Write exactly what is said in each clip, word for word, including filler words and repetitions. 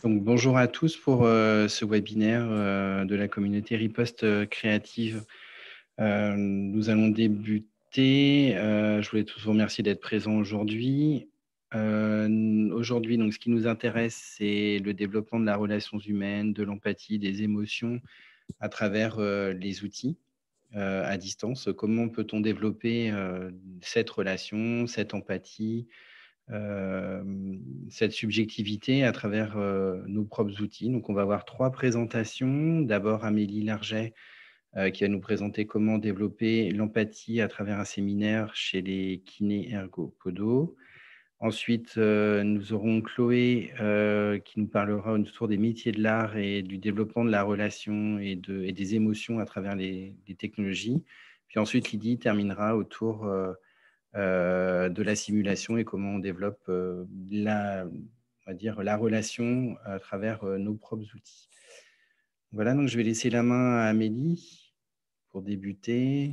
Donc, bonjour à tous pour euh, ce webinaire euh, de la communauté Riposte euh, Créative. Euh, nous allons débuter. Euh, je voulais tous vous remercier d'être présents aujourd'hui. Euh, aujourd'hui, donc, ce qui nous intéresse, c'est le développement de la relation humaine, de l'empathie, des émotions à travers euh, les outils euh, à distance. Comment peut-on développer euh, cette relation, cette empathie, euh, cette subjectivité à travers euh, nos propres outils. Donc, on va avoir trois présentations. D'abord, Amélie Larget, euh, qui va nous présenter comment développer l'empathie à travers un séminaire chez les kinés ergopodos. Ensuite, euh, nous aurons Chloé euh, qui nous parlera autour des métiers de l'art et du développement de la relation et, de, et des émotions à travers les, les technologies. Puis ensuite, Lydie terminera autour euh, euh, de la simulation et comment on développe euh, la, on va dire, la relation à travers euh, nos propres outils. Voilà, donc je vais laisser la main à Amélie pour débuter.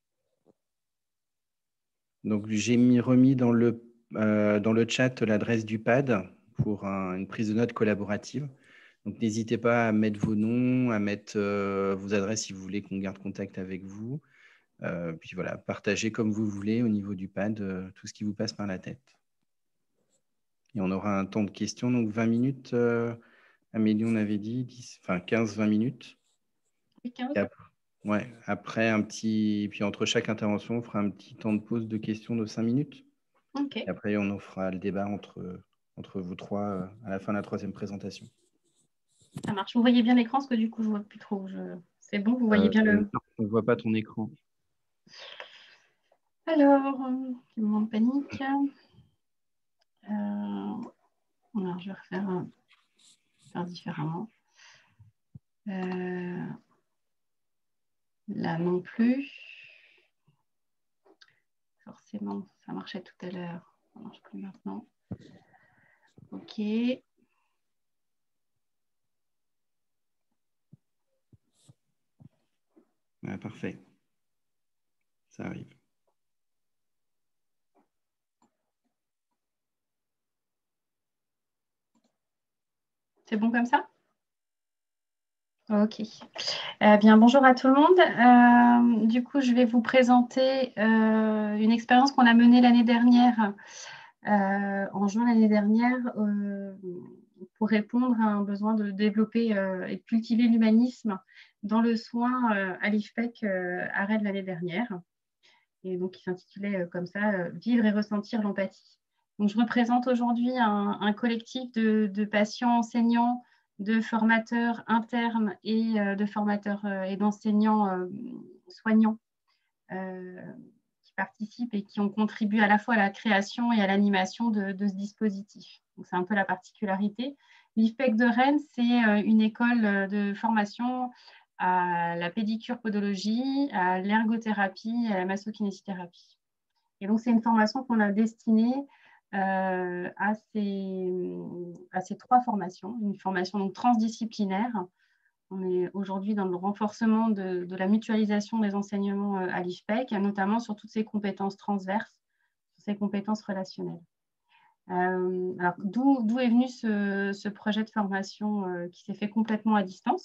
Donc j'ai mis, remis dans le, euh, dans le chat l'adresse du pad pour un, une prise de notes collaborative. Donc n'hésitez pas à mettre vos noms, à mettre euh, vos adresses si vous voulez qu'on garde contact avec vous. Euh, puis voilà, partagez comme vous voulez au niveau du pad euh, tout ce qui vous passe par la tête. Et on aura un temps de questions, donc vingt minutes. Euh, Amélie, on avait dit, dix, enfin quinze vingt minutes. quinze. Et après, ouais, après, un petit, puis entre chaque intervention, on fera un petit temps de pause de questions de cinq minutes. Ok. Et après, on en fera le débat entre, entre vous trois euh, à la fin de la troisième présentation. Ça marche. Vous voyez bien l'écran, parce que du coup, je ne vois plus trop. Je... C'est bon, vous voyez Euh, bien le... on ne voit pas ton écran. Alors, euh, moment de panique. Euh... Alors, je vais refaire euh, faire différemment. Euh... Là non plus. Forcément, ça marchait tout à l'heure. Ça ne marche plus maintenant. Ok. Ouais, parfait. Ça arrive. C'est bon comme ça? Ok. Eh bien, bonjour à tout le monde. Euh, du coup, je vais vous présenter euh, une expérience qu'on a menée l'année dernière, euh, en juin l'année dernière, euh, pour répondre à un besoin de développer euh, et de cultiver l'humanisme dans le soin euh, à l'I F P E C euh, à Rennes l'année dernière. Et donc, qui s'intitulait euh, comme ça, euh, Vivre et ressentir l'empathie. Donc, je représente aujourd'hui un, un collectif de, de patients enseignants, de formateurs internes et euh, de formateurs euh, et d'enseignants euh, soignants euh, qui participent et qui ont contribué à la fois à la création et à l'animation de, de ce dispositif. Donc, c'est un peu la particularité. L'I F P E C de Rennes, c'est euh, une école de formation à la pédicure podologie, à l'ergothérapie, à la massokinésithérapie. Et donc, c'est une formation qu'on a destinée euh, à, ces, à ces trois formations. Une formation donc, transdisciplinaire. On est aujourd'hui dans le renforcement de, de la mutualisation des enseignements à l'I F P E C, notamment sur toutes ces compétences transverses, sur ces compétences relationnelles. Euh, alors, d'où est venu ce, ce projet de formation euh, qui s'est fait complètement à distance?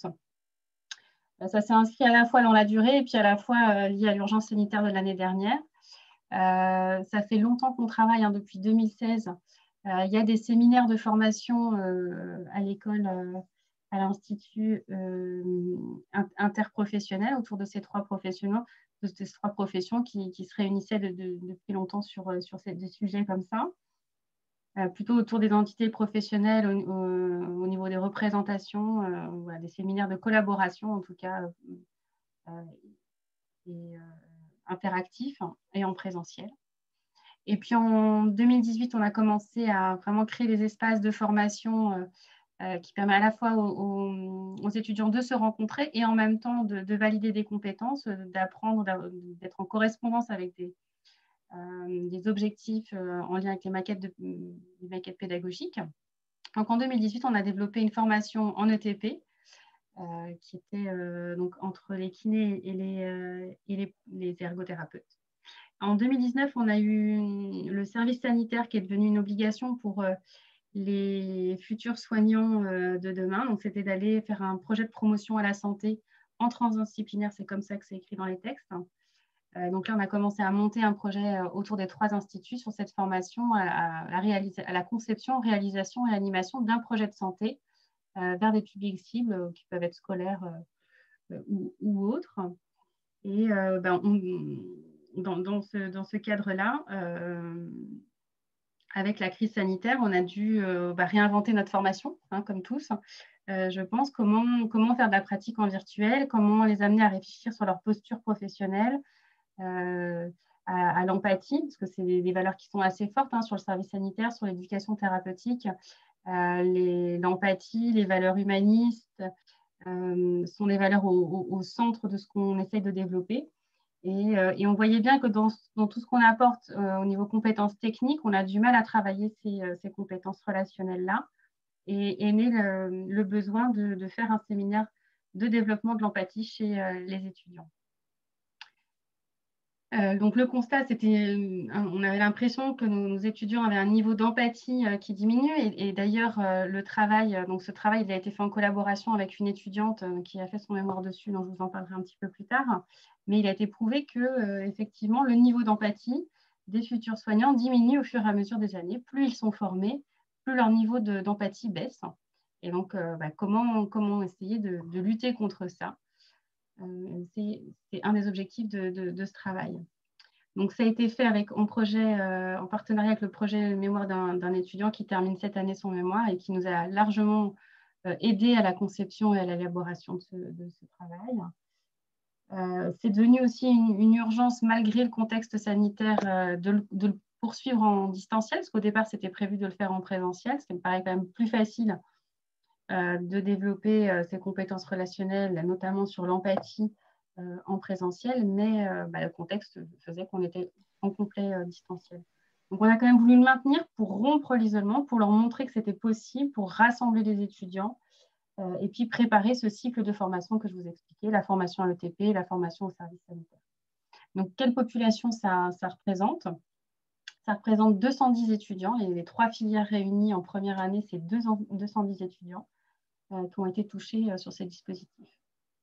Ça s'est inscrit à la fois dans la durée et puis à la fois euh, lié à l'urgence sanitaire de l'année dernière. Euh, ça fait longtemps qu'on travaille, hein, depuis deux mille seize. Euh, il y a des séminaires de formation euh, à l'école, euh, à l'Institut euh, interprofessionnel autour de ces trois professionnels, de ces trois professions qui, qui se réunissaient de, de, depuis longtemps sur, sur ces, des sujets comme ça. Euh, plutôt autour des entités professionnelles au, au, au niveau des représentations, euh, voilà, des séminaires de collaboration en tout cas, euh, et, euh, interactifs et en présentiel. Et puis en deux mille dix-huit, on a commencé à vraiment créer des espaces de formation euh, euh, qui permettent à la fois aux, aux, aux étudiants de se rencontrer et en même temps de, de valider des compétences, d'apprendre, d'être en correspondance avec des, euh, des objectifs euh, en lien avec les maquettes, de, les maquettes pédagogiques. Donc en deux mille dix-huit, on a développé une formation en E T P euh, qui était euh, donc entre les kinés et les, euh, et les, les ergothérapeutes. En deux mille dix-neuf, on a eu le service sanitaire qui est devenu une obligation pour euh, les futurs soignants euh, de demain. Donc, c'était d'aller faire un projet de promotion à la santé en transdisciplinaire. C'est comme ça que c'est écrit dans les textes. Euh, donc là, on a commencé à monter un projet autour des trois instituts sur cette formation à, à, la, à la conception, réalisation et animation d'un projet de santé euh, vers des publics cibles euh, qui peuvent être scolaires euh, ou, ou autres. Et euh, ben, on, dans, dans, ce, dans ce cadre-là, euh, avec la crise sanitaire, on a dû euh, bah, réinventer notre formation, hein, comme tous. Euh, je pense comment, comment faire de la pratique en virtuel, comment les amener à réfléchir sur leur posture professionnelle, euh, à, à l'empathie, parce que c'est des, des valeurs qui sont assez fortes hein, sur le service sanitaire, sur l'éducation thérapeutique. Euh, l'empathie, les, les valeurs humanistes euh, sont des valeurs au, au, au centre de ce qu'on essaye de développer. Et, euh, et on voyait bien que dans, dans tout ce qu'on apporte euh, au niveau compétences techniques, on a du mal à travailler ces, euh, ces compétences relationnelles-là. Et est né le, le besoin de, de faire un séminaire de développement de l'empathie chez euh, les étudiants. Euh, donc le constat, c'était, on avait l'impression que nos, nos étudiants avaient un niveau d'empathie euh, qui diminue. Et, et d'ailleurs, euh, le travail, donc ce travail, il a été fait en collaboration avec une étudiante euh, qui a fait son mémoire dessus, dont je vous en parlerai un petit peu plus tard. Mais il a été prouvé que, euh, effectivement, le niveau d'empathie des futurs soignants diminue au fur et à mesure des années. Plus ils sont formés, plus leur niveau d'empathie baisse. Et donc, euh, bah, comment, comment essayer de, de lutter contre ça? Euh, c'est un des objectifs de, de, de ce travail. Donc, ça a été fait avec, en, projet, euh, en partenariat avec le projet mémoire d'un étudiant qui termine cette année son mémoire et qui nous a largement euh, aidé à la conception et à l'élaboration de, de ce travail. Euh, c'est devenu aussi une, une urgence, malgré le contexte sanitaire, euh, de, de le poursuivre en distanciel, parce qu'au départ, c'était prévu de le faire en présentiel, ce qui me paraît quand même plus facile euh, de développer euh, ses compétences relationnelles, notamment sur l'empathie euh, en présentiel, mais euh, bah, le contexte faisait qu'on était en complet euh, distanciel. Donc, on a quand même voulu le maintenir pour rompre l'isolement, pour leur montrer que c'était possible, pour rassembler les étudiants euh, et puis préparer ce cycle de formation que je vous expliquais, la formation à l'E T P, la formation au service sanitaire. Donc, quelle population ça, ça représente? Ça représente deux cent dix étudiants. Les, les trois filières réunies en première année, c'est deux cent dix étudiants euh, qui ont été touchés euh, sur ces dispositifs.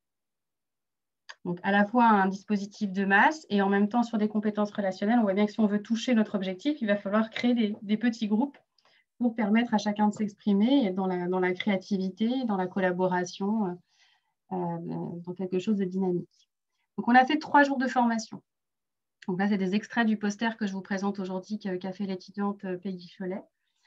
Donc, à la fois un dispositif de masse et en même temps sur des compétences relationnelles, on voit bien que si on veut toucher notre objectif, il va falloir créer des, des petits groupes pour permettre à chacun de s'exprimer dans la, dans la créativité, dans la collaboration, euh, dans quelque chose de dynamique. Donc, on a fait trois jours de formation. Donc là, c'est des extraits du poster que je vous présente aujourd'hui qu'a fait l'étudiante Peggy Cholet.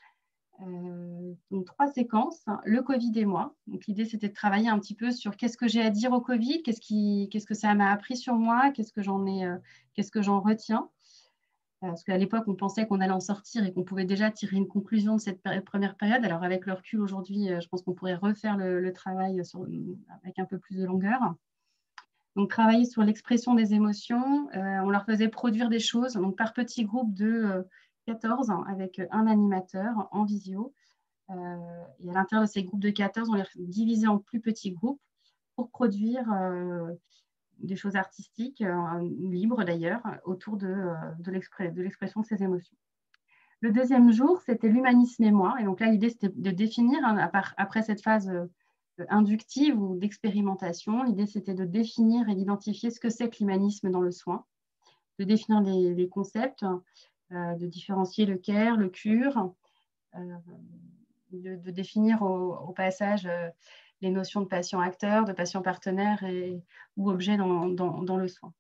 Euh, donc, trois séquences, le Covid et moi. Donc, l'idée, c'était de travailler un petit peu sur qu'est-ce que j'ai à dire au Covid, qu'est-ce qui, qu'est-ce que ça m'a appris sur moi, qu'est-ce que j'en ai, euh, qu'est-ce que j'en retiens. Euh, parce qu'à l'époque, on pensait qu'on allait en sortir et qu'on pouvait déjà tirer une conclusion de cette première période. Alors, avec le recul aujourd'hui, euh, je pense qu'on pourrait refaire le, le travail sur, avec un peu plus de longueur. Donc, travailler sur l'expression des émotions. Euh, on leur faisait produire des choses donc, par petits groupes de euh, quatorze avec un animateur en visio. Euh, et à l'intérieur de ces groupes de quatorze, on les divisait en plus petits groupes pour produire euh, des choses artistiques, euh, libres d'ailleurs, autour de, euh, de l'expression de ces émotions. Le deuxième jour, c'était l'humanisme et moi. Et donc là, l'idée, c'était de définir, hein, après cette phase euh, inductive ou d'expérimentation, l'idée, c'était de définir et d'identifier ce que c'est que l'humanisme dans le soin, de définir les, les concepts, euh, de différencier le care, le cure, euh, de, de définir au, au passage euh, les notions de patient-acteur, de patient-partenaire ou objet dans, dans, dans le soin.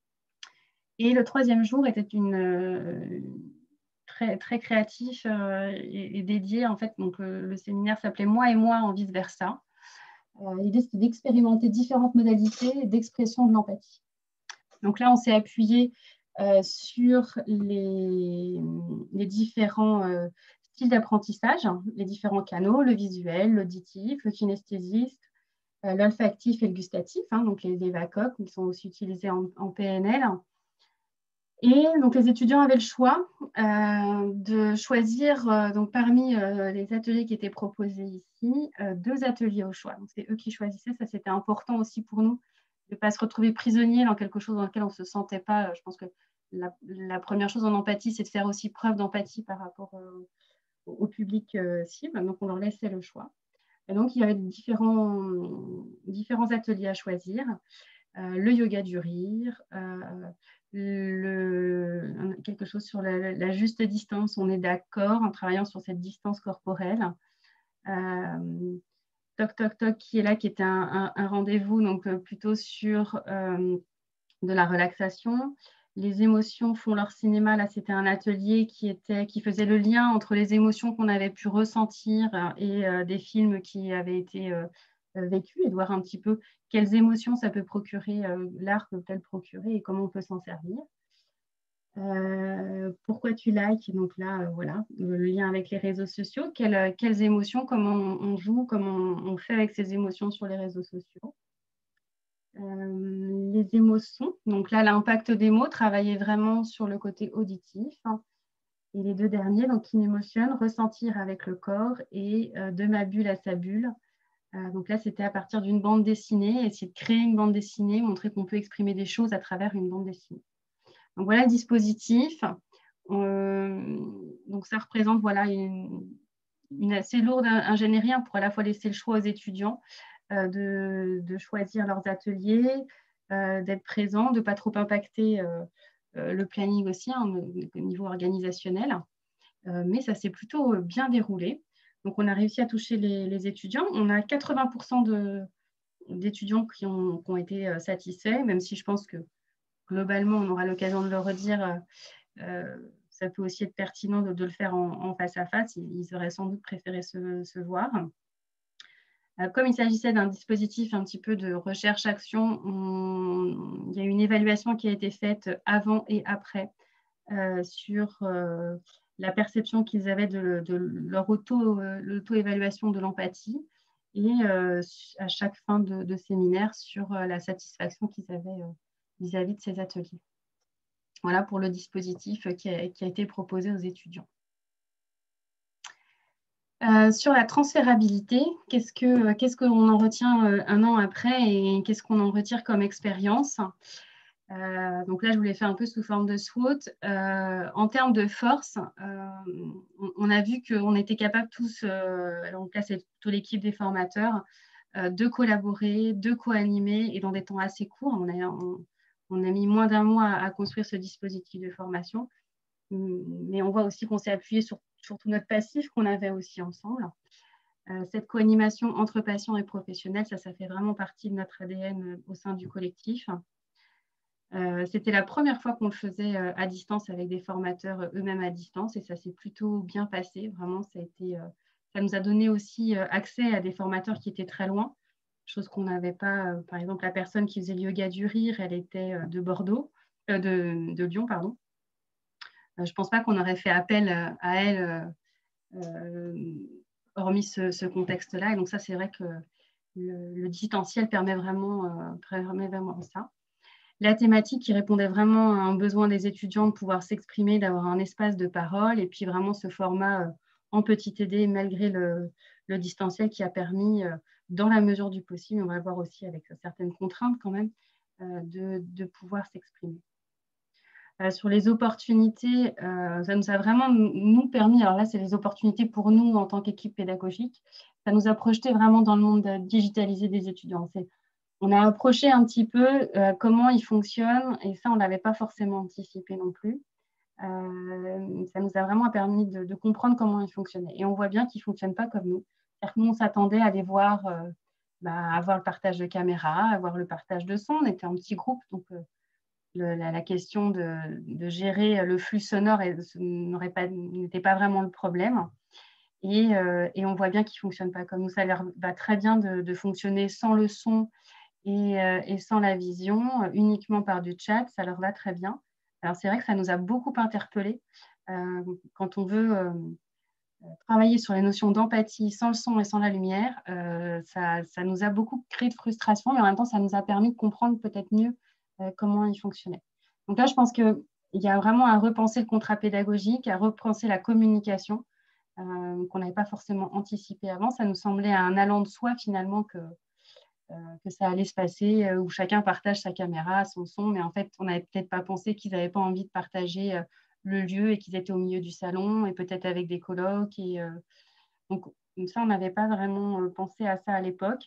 Et le troisième jour était une, euh, très, très créatif euh, et, et dédié. En fait, donc, euh, le séminaire s'appelait « Moi et moi en vice-versa ». Euh, L'idée, c'était d'expérimenter différentes modalités d'expression de l'empathie. Donc là, on s'est appuyé euh, sur les, les différents euh, styles d'apprentissage, hein, les différents canaux, le visuel, l'auditif, le kinesthésiste, euh, l'olfactif et le gustatif, hein, donc les, les V A C O C, qui sont aussi utilisés en, en P N L. Et donc, les étudiants avaient le choix euh, de choisir, euh, donc, parmi euh, les ateliers qui étaient proposés ici, euh, deux ateliers au choix. C'est eux qui choisissaient. Ça, c'était important aussi pour nous de ne pas se retrouver prisonniers dans quelque chose dans lequel on ne se sentait pas. Je pense que la, la première chose en empathie, c'est de faire aussi preuve d'empathie par rapport euh, au public euh, cible. Donc, on leur laissait le choix. Et donc, il y avait différents, différents ateliers à choisir. Euh, le yoga du rire, euh, le, quelque chose sur la, la juste distance. On est d'accord en travaillant sur cette distance corporelle. Euh, Toc Toc Toc qui est là, qui était un, un, un rendez-vous, donc euh, plutôt sur euh, de la relaxation. Les émotions font leur cinéma. Là, c'était un atelier qui, était, qui faisait le lien entre les émotions qu'on avait pu ressentir et euh, des films qui avaient été euh, vécus, et de voir un petit peu quelles émotions ça peut procurer, euh, l'art peut-elle procurer et comment on peut s'en servir. Euh, pourquoi tu likes? Donc là, euh, voilà, le lien avec les réseaux sociaux. Quelles, quelles émotions, comment on, on joue, comment on, on fait avec ces émotions sur les réseaux sociaux. Euh, les émotions. Donc là, l'impact des mots, travailler vraiment sur le côté auditif. Et les deux derniers, donc in emotion, ressentir avec le corps et euh, de ma bulle à sa bulle. Euh, donc là, c'était à partir d'une bande dessinée, essayer de créer une bande dessinée, montrer qu'on peut exprimer des choses à travers une bande dessinée. Donc voilà le dispositif. Euh, donc ça représente voilà, une, une assez lourde ingénierie pour à la fois laisser le choix aux étudiants euh, de, de, choisir leurs ateliers, euh, d'être présents, de ne pas trop impacter euh, euh, le planning aussi hein, au niveau organisationnel. Euh, mais ça s'est plutôt bien déroulé. Donc on a réussi à toucher les, les étudiants. On a quatre-vingts pour cent de, d'étudiants qui ont, qui ont été satisfaits, même si je pense que globalement, on aura l'occasion de le redire, euh, ça peut aussi être pertinent de, de le faire en, en face à face. Ils, ils auraient sans doute préféré se, se voir. Euh, comme il s'agissait d'un dispositif un petit peu de recherche-action, il y a une évaluation qui a été faite avant et après euh, sur euh, la perception qu'ils avaient de, de leur auto, euh, l'auto-évaluation de l'empathie et euh, à chaque fin de, de séminaire sur euh, la satisfaction qu'ils avaient euh, vis-à-vis de ces ateliers. Voilà pour le dispositif qui a, qui a été proposé aux étudiants. Euh, sur la transférabilité, qu'est-ce que, qu'est-ce qu'on en retient euh, un an après et qu'est-ce qu'on en retire comme expérience? euh, Donc là, je voulais faire un peu sous forme de SWOT. Euh, en termes de force, euh, on, on a vu qu'on était capable tous, euh, donc là, c'est plutôt l'équipe des formateurs, euh, de collaborer, de co-animer et dans des temps assez courts. On a, on, on a mis moins d'un mois à, à construire ce dispositif de formation. Mais on voit aussi qu'on s'est appuyé sur, sur tout notre passif qu'on avait aussi ensemble. Euh, cette co-animation entre patients et professionnels, ça, ça fait vraiment partie de notre A D N au sein du collectif. Euh, C'était la première fois qu'on le faisait euh, à distance avec des formateurs euh, eux-mêmes à distance et ça s'est plutôt bien passé. Vraiment, ça, a été, euh, ça nous a donné aussi euh, accès à des formateurs qui étaient très loin, chose qu'on n'avait pas. Euh, par exemple, la personne qui faisait le yoga du rire, elle était euh, de Bordeaux, euh, de, de Lyon, pardon. Je ne pense pas qu'on aurait fait appel à elle, euh, hormis ce, ce contexte-là. Et donc ça, c'est vrai que le, le distanciel permet vraiment, euh, permet vraiment ça. La thématique qui répondait vraiment à un besoin des étudiants de pouvoir s'exprimer, d'avoir un espace de parole, et puis vraiment ce format euh, en petit T D, malgré le, le distanciel qui a permis, euh, dans la mesure du possible, on va le voir aussi avec certaines contraintes quand même, euh, de, de pouvoir s'exprimer. Euh, sur les opportunités, euh, ça nous a vraiment nous permis, alors là c'est les opportunités pour nous en tant qu'équipe pédagogique, ça nous a projeté vraiment dans le monde digitalisé des étudiants. On a approché un petit peu euh, comment ils fonctionnent et ça on ne l'avait pas forcément anticipé non plus. Euh, ça nous a vraiment permis de, de comprendre comment ils fonctionnaient et on voit bien qu'ils ne fonctionnent pas comme nous. C'est-à-dire que nous on s'attendait à les voir, euh, bah, avoir le partage de caméra, avoir le partage de son, on était un petit groupe donc euh, Le, la, la question de, de gérer le flux sonore n'était pas, pas vraiment le problème. Et, euh, et on voit bien qu'ils ne fonctionnent pas comme nous. Ça leur va très bien de, de fonctionner sans le son et, euh, et sans la vision, uniquement par du chat. Ça leur va très bien. Alors, c'est vrai que ça nous a beaucoup interpellés. Euh, quand on veut euh, travailler sur les notions d'empathie sans le son et sans la lumière, euh, ça, ça nous a beaucoup créé de frustration, mais en même temps, ça nous a permis de comprendre peut-être mieux euh, comment il fonctionnait. Donc là, je pense qu'il y a vraiment à repenser le contrat pédagogique, à repenser la communication euh, qu'on n'avait pas forcément anticipé avant. Ça nous semblait un allant de soi finalement que, euh, que ça allait se passer, euh, où chacun partage sa caméra, son son, mais en fait, on n'avait peut-être pas pensé qu'ils n'avaient pas envie de partager euh, le lieu et qu'ils étaient au milieu du salon et peut-être avec des colocs. Et, euh, donc, ça, on n'avait pas vraiment euh, pensé à ça à l'époque.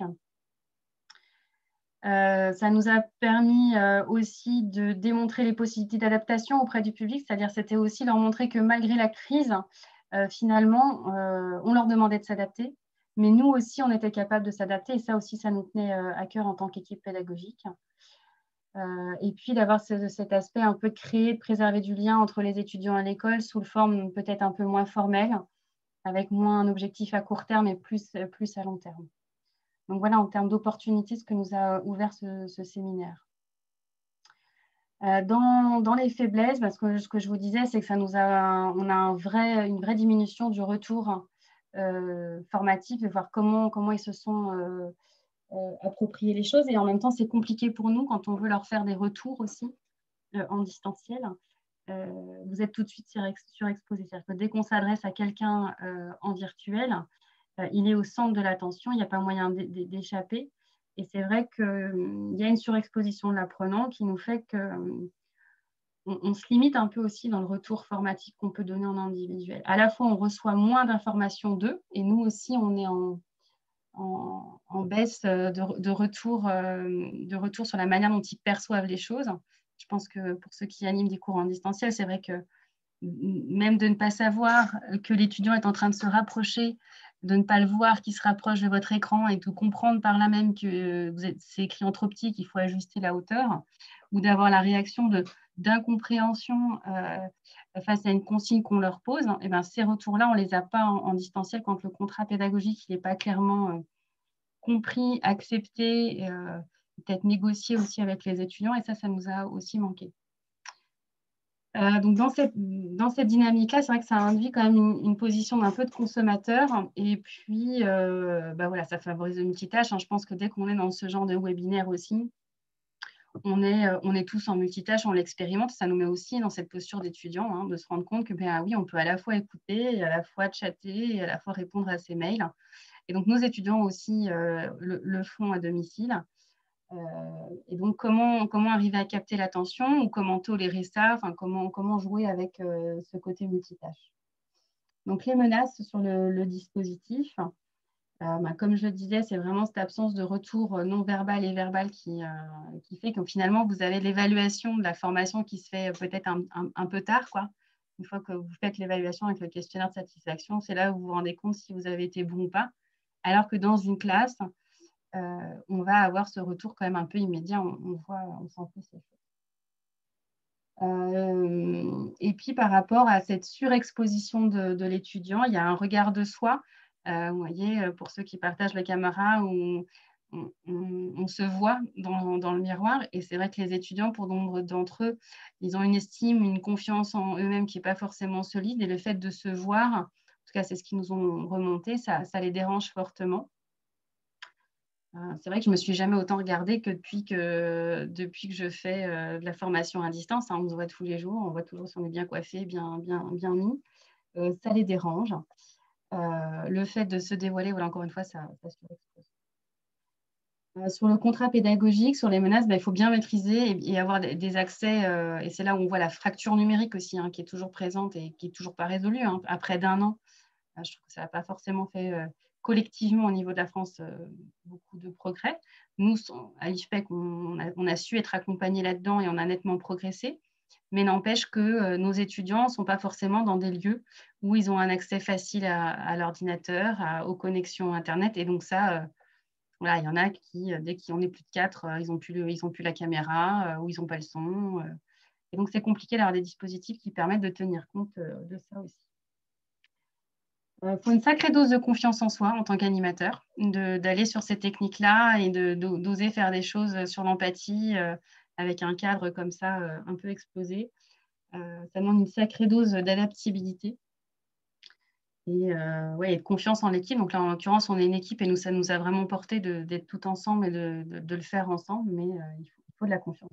Euh, ça nous a permis euh, aussi de démontrer les possibilités d'adaptation auprès du public, c'est-à-dire c'était aussi leur montrer que malgré la crise, euh, finalement, euh, on leur demandait de s'adapter, mais nous aussi, on était capable de s'adapter et ça aussi, ça nous tenait euh, à cœur en tant qu'équipe pédagogique. Euh, et puis d'avoir ce, cet aspect un peu de créer, de préserver du lien entre les étudiants et l'école sous forme peut-être un peu moins formelle, avec moins un objectif à court terme et plus, plus à long terme. Donc voilà, en termes d'opportunités, ce que nous a ouvert ce, ce séminaire. Euh, dans, dans les faiblesses, parce que ce que je vous disais, c'est que ça nous a, on a un vrai, une vraie diminution du retour euh, formatif, de voir comment, comment ils se sont euh, euh, appropriés les choses. Et en même temps, c'est compliqué pour nous quand on veut leur faire des retours aussi euh, en distanciel. Euh, vous êtes tout de suite surexposé. C'est-à-dire que dès qu'on s'adresse à quelqu'un euh, en virtuel, euh, il est au centre de l'attention, il n'y a pas moyen d'échapper. Et c'est vrai qu'il euh, y a une surexposition de l'apprenant qui nous fait qu'on euh, on se limite un peu aussi dans le retour formatif qu'on peut donner en individuel. À la fois, on reçoit moins d'informations d'eux, et nous aussi, on est en, en, en baisse de, de, retour, euh, de retour sur la manière dont ils perçoivent les choses. Je pense que pour ceux qui animent des cours en distanciel, c'est vrai que même de ne pas savoir que l'étudiant est en train de se rapprocher, de ne pas le voir qui se rapproche de votre écran et de comprendre par là même que c'est écrit en trop petit, qu'il faut ajuster la hauteur, ou d'avoir la réaction d'incompréhension euh, face à une consigne qu'on leur pose, et ben, ces retours-là, on ne les a pas en, en distanciel quand le contrat pédagogique n'est pas clairement euh, compris, accepté, euh, peut-être négocié aussi avec les étudiants, et ça, ça nous a aussi manqué. Euh, donc dans cette, dans cette dynamique-là, c'est vrai que ça induit quand même une, une position d'un peu de consommateur. Et puis, euh, bah voilà, ça favorise le multitâche. Hein. Je pense que dès qu'on est dans ce genre de webinaire aussi, on est, euh, on est tous en multitâche, on l'expérimente. Ça nous met aussi dans cette posture d'étudiant, hein, de se rendre compte que, ben ah oui, on peut à la fois écouter, et à la fois chatter, et à la fois répondre à ses mails. Et donc, nos étudiants aussi euh, le, le font à domicile. Euh, et donc, comment, comment arriver à capter l'attention ou comment tolérer ça, enfin, comment, comment jouer avec euh, ce côté multitâche. Donc, les menaces sur le, le dispositif, euh, bah, comme je le disais, c'est vraiment cette absence de retour non verbal et verbal qui, euh, qui fait que finalement, vous avez l'évaluation de la formation qui se fait peut-être un, un, un peu tard, quoi. Une fois que vous faites l'évaluation avec le questionnaire de satisfaction, c'est là où vous vous rendez compte si vous avez été bon ou pas. Alors que dans une classe, Euh, on va avoir ce retour quand même un peu immédiat, on, on voit, on sent plus ces choses. Euh, et puis par rapport à cette surexposition de, de l'étudiant, il y a un regard de soi. Euh, vous voyez, pour ceux qui partagent la caméra, où on, on, on se voit dans, dans le miroir. Et c'est vrai que les étudiants, pour nombre d'entre eux, ils ont une estime, une confiance en eux-mêmes qui n'est pas forcément solide. Et le fait de se voir, en tout cas c'est ce qu'ils nous ont remonté, ça, ça les dérange fortement. C'est vrai que je ne me suis jamais autant regardée que depuis que, depuis que je fais euh, de la formation à distance. Hein, on se voit tous les jours, on voit toujours si on est bien coiffé, bien, bien, bien mis. Euh, ça les dérange. Euh, le fait de se dévoiler, voilà, encore une fois, ça, ça surexpose. Euh, sur le contrat pédagogique, sur les menaces, ben, il faut bien maîtriser et, et avoir des, des accès. Euh, et c'est là où on voit la fracture numérique aussi, hein, qui est toujours présente et qui n'est toujours pas résolue. Hein, après d'un an, euh, je trouve que ça n'a pas forcément fait... Euh, collectivement au niveau de la France euh, beaucoup de progrès. Nous, à l'I F P E C, on a, on a su être accompagnés là-dedans et on a nettement progressé, mais n'empêche que euh, nos étudiants ne sont pas forcément dans des lieux où ils ont un accès facile à, à l'ordinateur, aux connexions Internet, et donc ça, euh, voilà, il y en a qui, dès qu'on est plus de quatre, euh, ils n'ont plus, ils ont plus la caméra, euh, ou ils n'ont pas le son, euh, et donc c'est compliqué d'avoir des dispositifs qui permettent de tenir compte euh, de ça aussi. Il faut une sacrée dose de confiance en soi en tant qu'animateur, d'aller sur ces techniques-là et d'oser faire des choses sur l'empathie euh, avec un cadre comme ça euh, un peu explosé. Euh, ça demande une sacrée dose d'adaptabilité et, euh, ouais, et de confiance en l'équipe. Donc là, en l'occurrence, on est une équipe et nous, ça nous a vraiment porté d'être tout ensemble et de, de, de le faire ensemble, mais euh, il, faut, il faut de la confiance.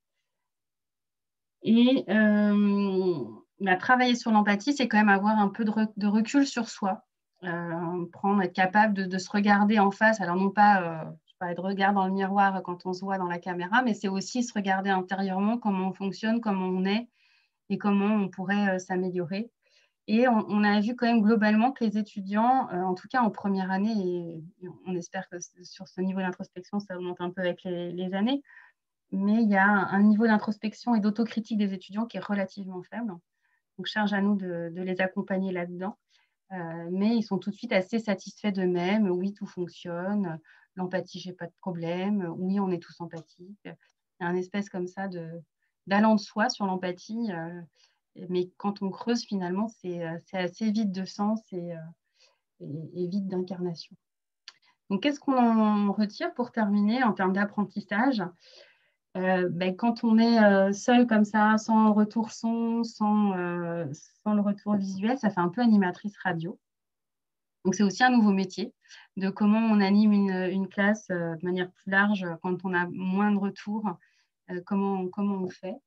Et euh, bah, travailler sur l'empathie, c'est quand même avoir un peu de, re, de recul sur soi. Euh, prendre, être capable de, de se regarder en face. Alors non pas, euh, je sais pas, être regard dans le miroir quand on se voit dans la caméra, mais c'est aussi se regarder intérieurement, comment on fonctionne, comment on est, et comment on pourrait euh, s'améliorer. Et on, on a vu quand même globalement que les étudiants, euh, en tout cas en première année, et on espère que sur ce niveau d'introspection, ça augmente un peu avec les, les années, mais il y a un, un niveau d'introspection et d'autocritique des étudiants qui est relativement faible. Donc, charge à nous de, de les accompagner là-dedans. Euh, mais ils sont tout de suite assez satisfaits d'eux-mêmes. Oui, tout fonctionne. L'empathie, j'ai pas de problème. Oui, on est tous empathiques. Il y a un espèce comme ça de, d'allant de soi sur l'empathie. Euh, mais quand on creuse, finalement, c'est, c'est assez vide de sens et, euh, et, et vide d'incarnation. Donc, qu'est-ce qu'on en retire pour terminer en termes d'apprentissage? Euh, ben, quand on est euh, seul comme ça, sans retour son, sans, euh, sans le retour visuel, ça fait un peu animatrice radio. Donc, c'est aussi un nouveau métier de comment on anime une, une classe euh, de manière plus large quand on a moins de retours, euh, comment, comment on fait.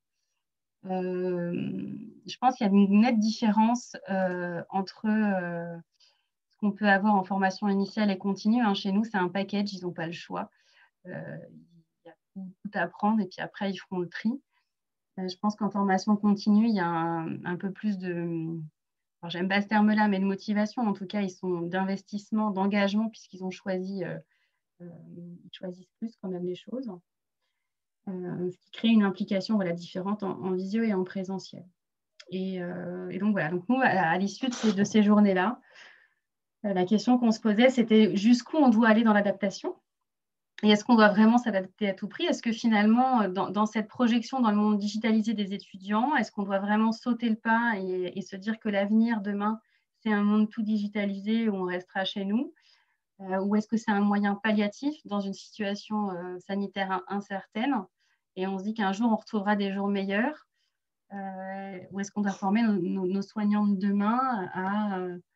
Euh, je pense qu'il y a une nette différence euh, entre euh, ce qu'on peut avoir en formation initiale et continue. Hein. Chez nous, c'est un package, ils n'ont pas le choix. Euh, il y a tout, tout à apprendre et puis après, ils feront le tri. Euh, je pense qu'en formation continue, il y a un, un peu plus de... Alors, j'aime pas ce terme-là, mais de motivation. En tout cas, ils sont d'investissement, d'engagement, puisqu'ils ont choisi, euh, euh, ils choisissent plus quand même les choses. Euh, ce qui crée une implication voilà, différente en, en visio et en présentiel. Et, euh, et donc, voilà. Donc, nous, à, à l'issue de ces, de ces journées-là, euh, la question qu'on se posait, c'était jusqu'où on doit aller dans l'adaptation. Et est-ce qu'on doit vraiment s'adapter à tout prix? Est-ce que finalement, dans, dans cette projection dans le monde digitalisé des étudiants, est-ce qu'on doit vraiment sauter le pas et, et se dire que l'avenir demain, c'est un monde tout digitalisé où on restera chez nous? Euh, ou est-ce que c'est un moyen palliatif dans une situation euh, sanitaire incertaine et on se dit qu'un jour, on retrouvera des jours meilleurs? Euh, ou est-ce qu'on doit former nos, nos, nos soignants de demain à,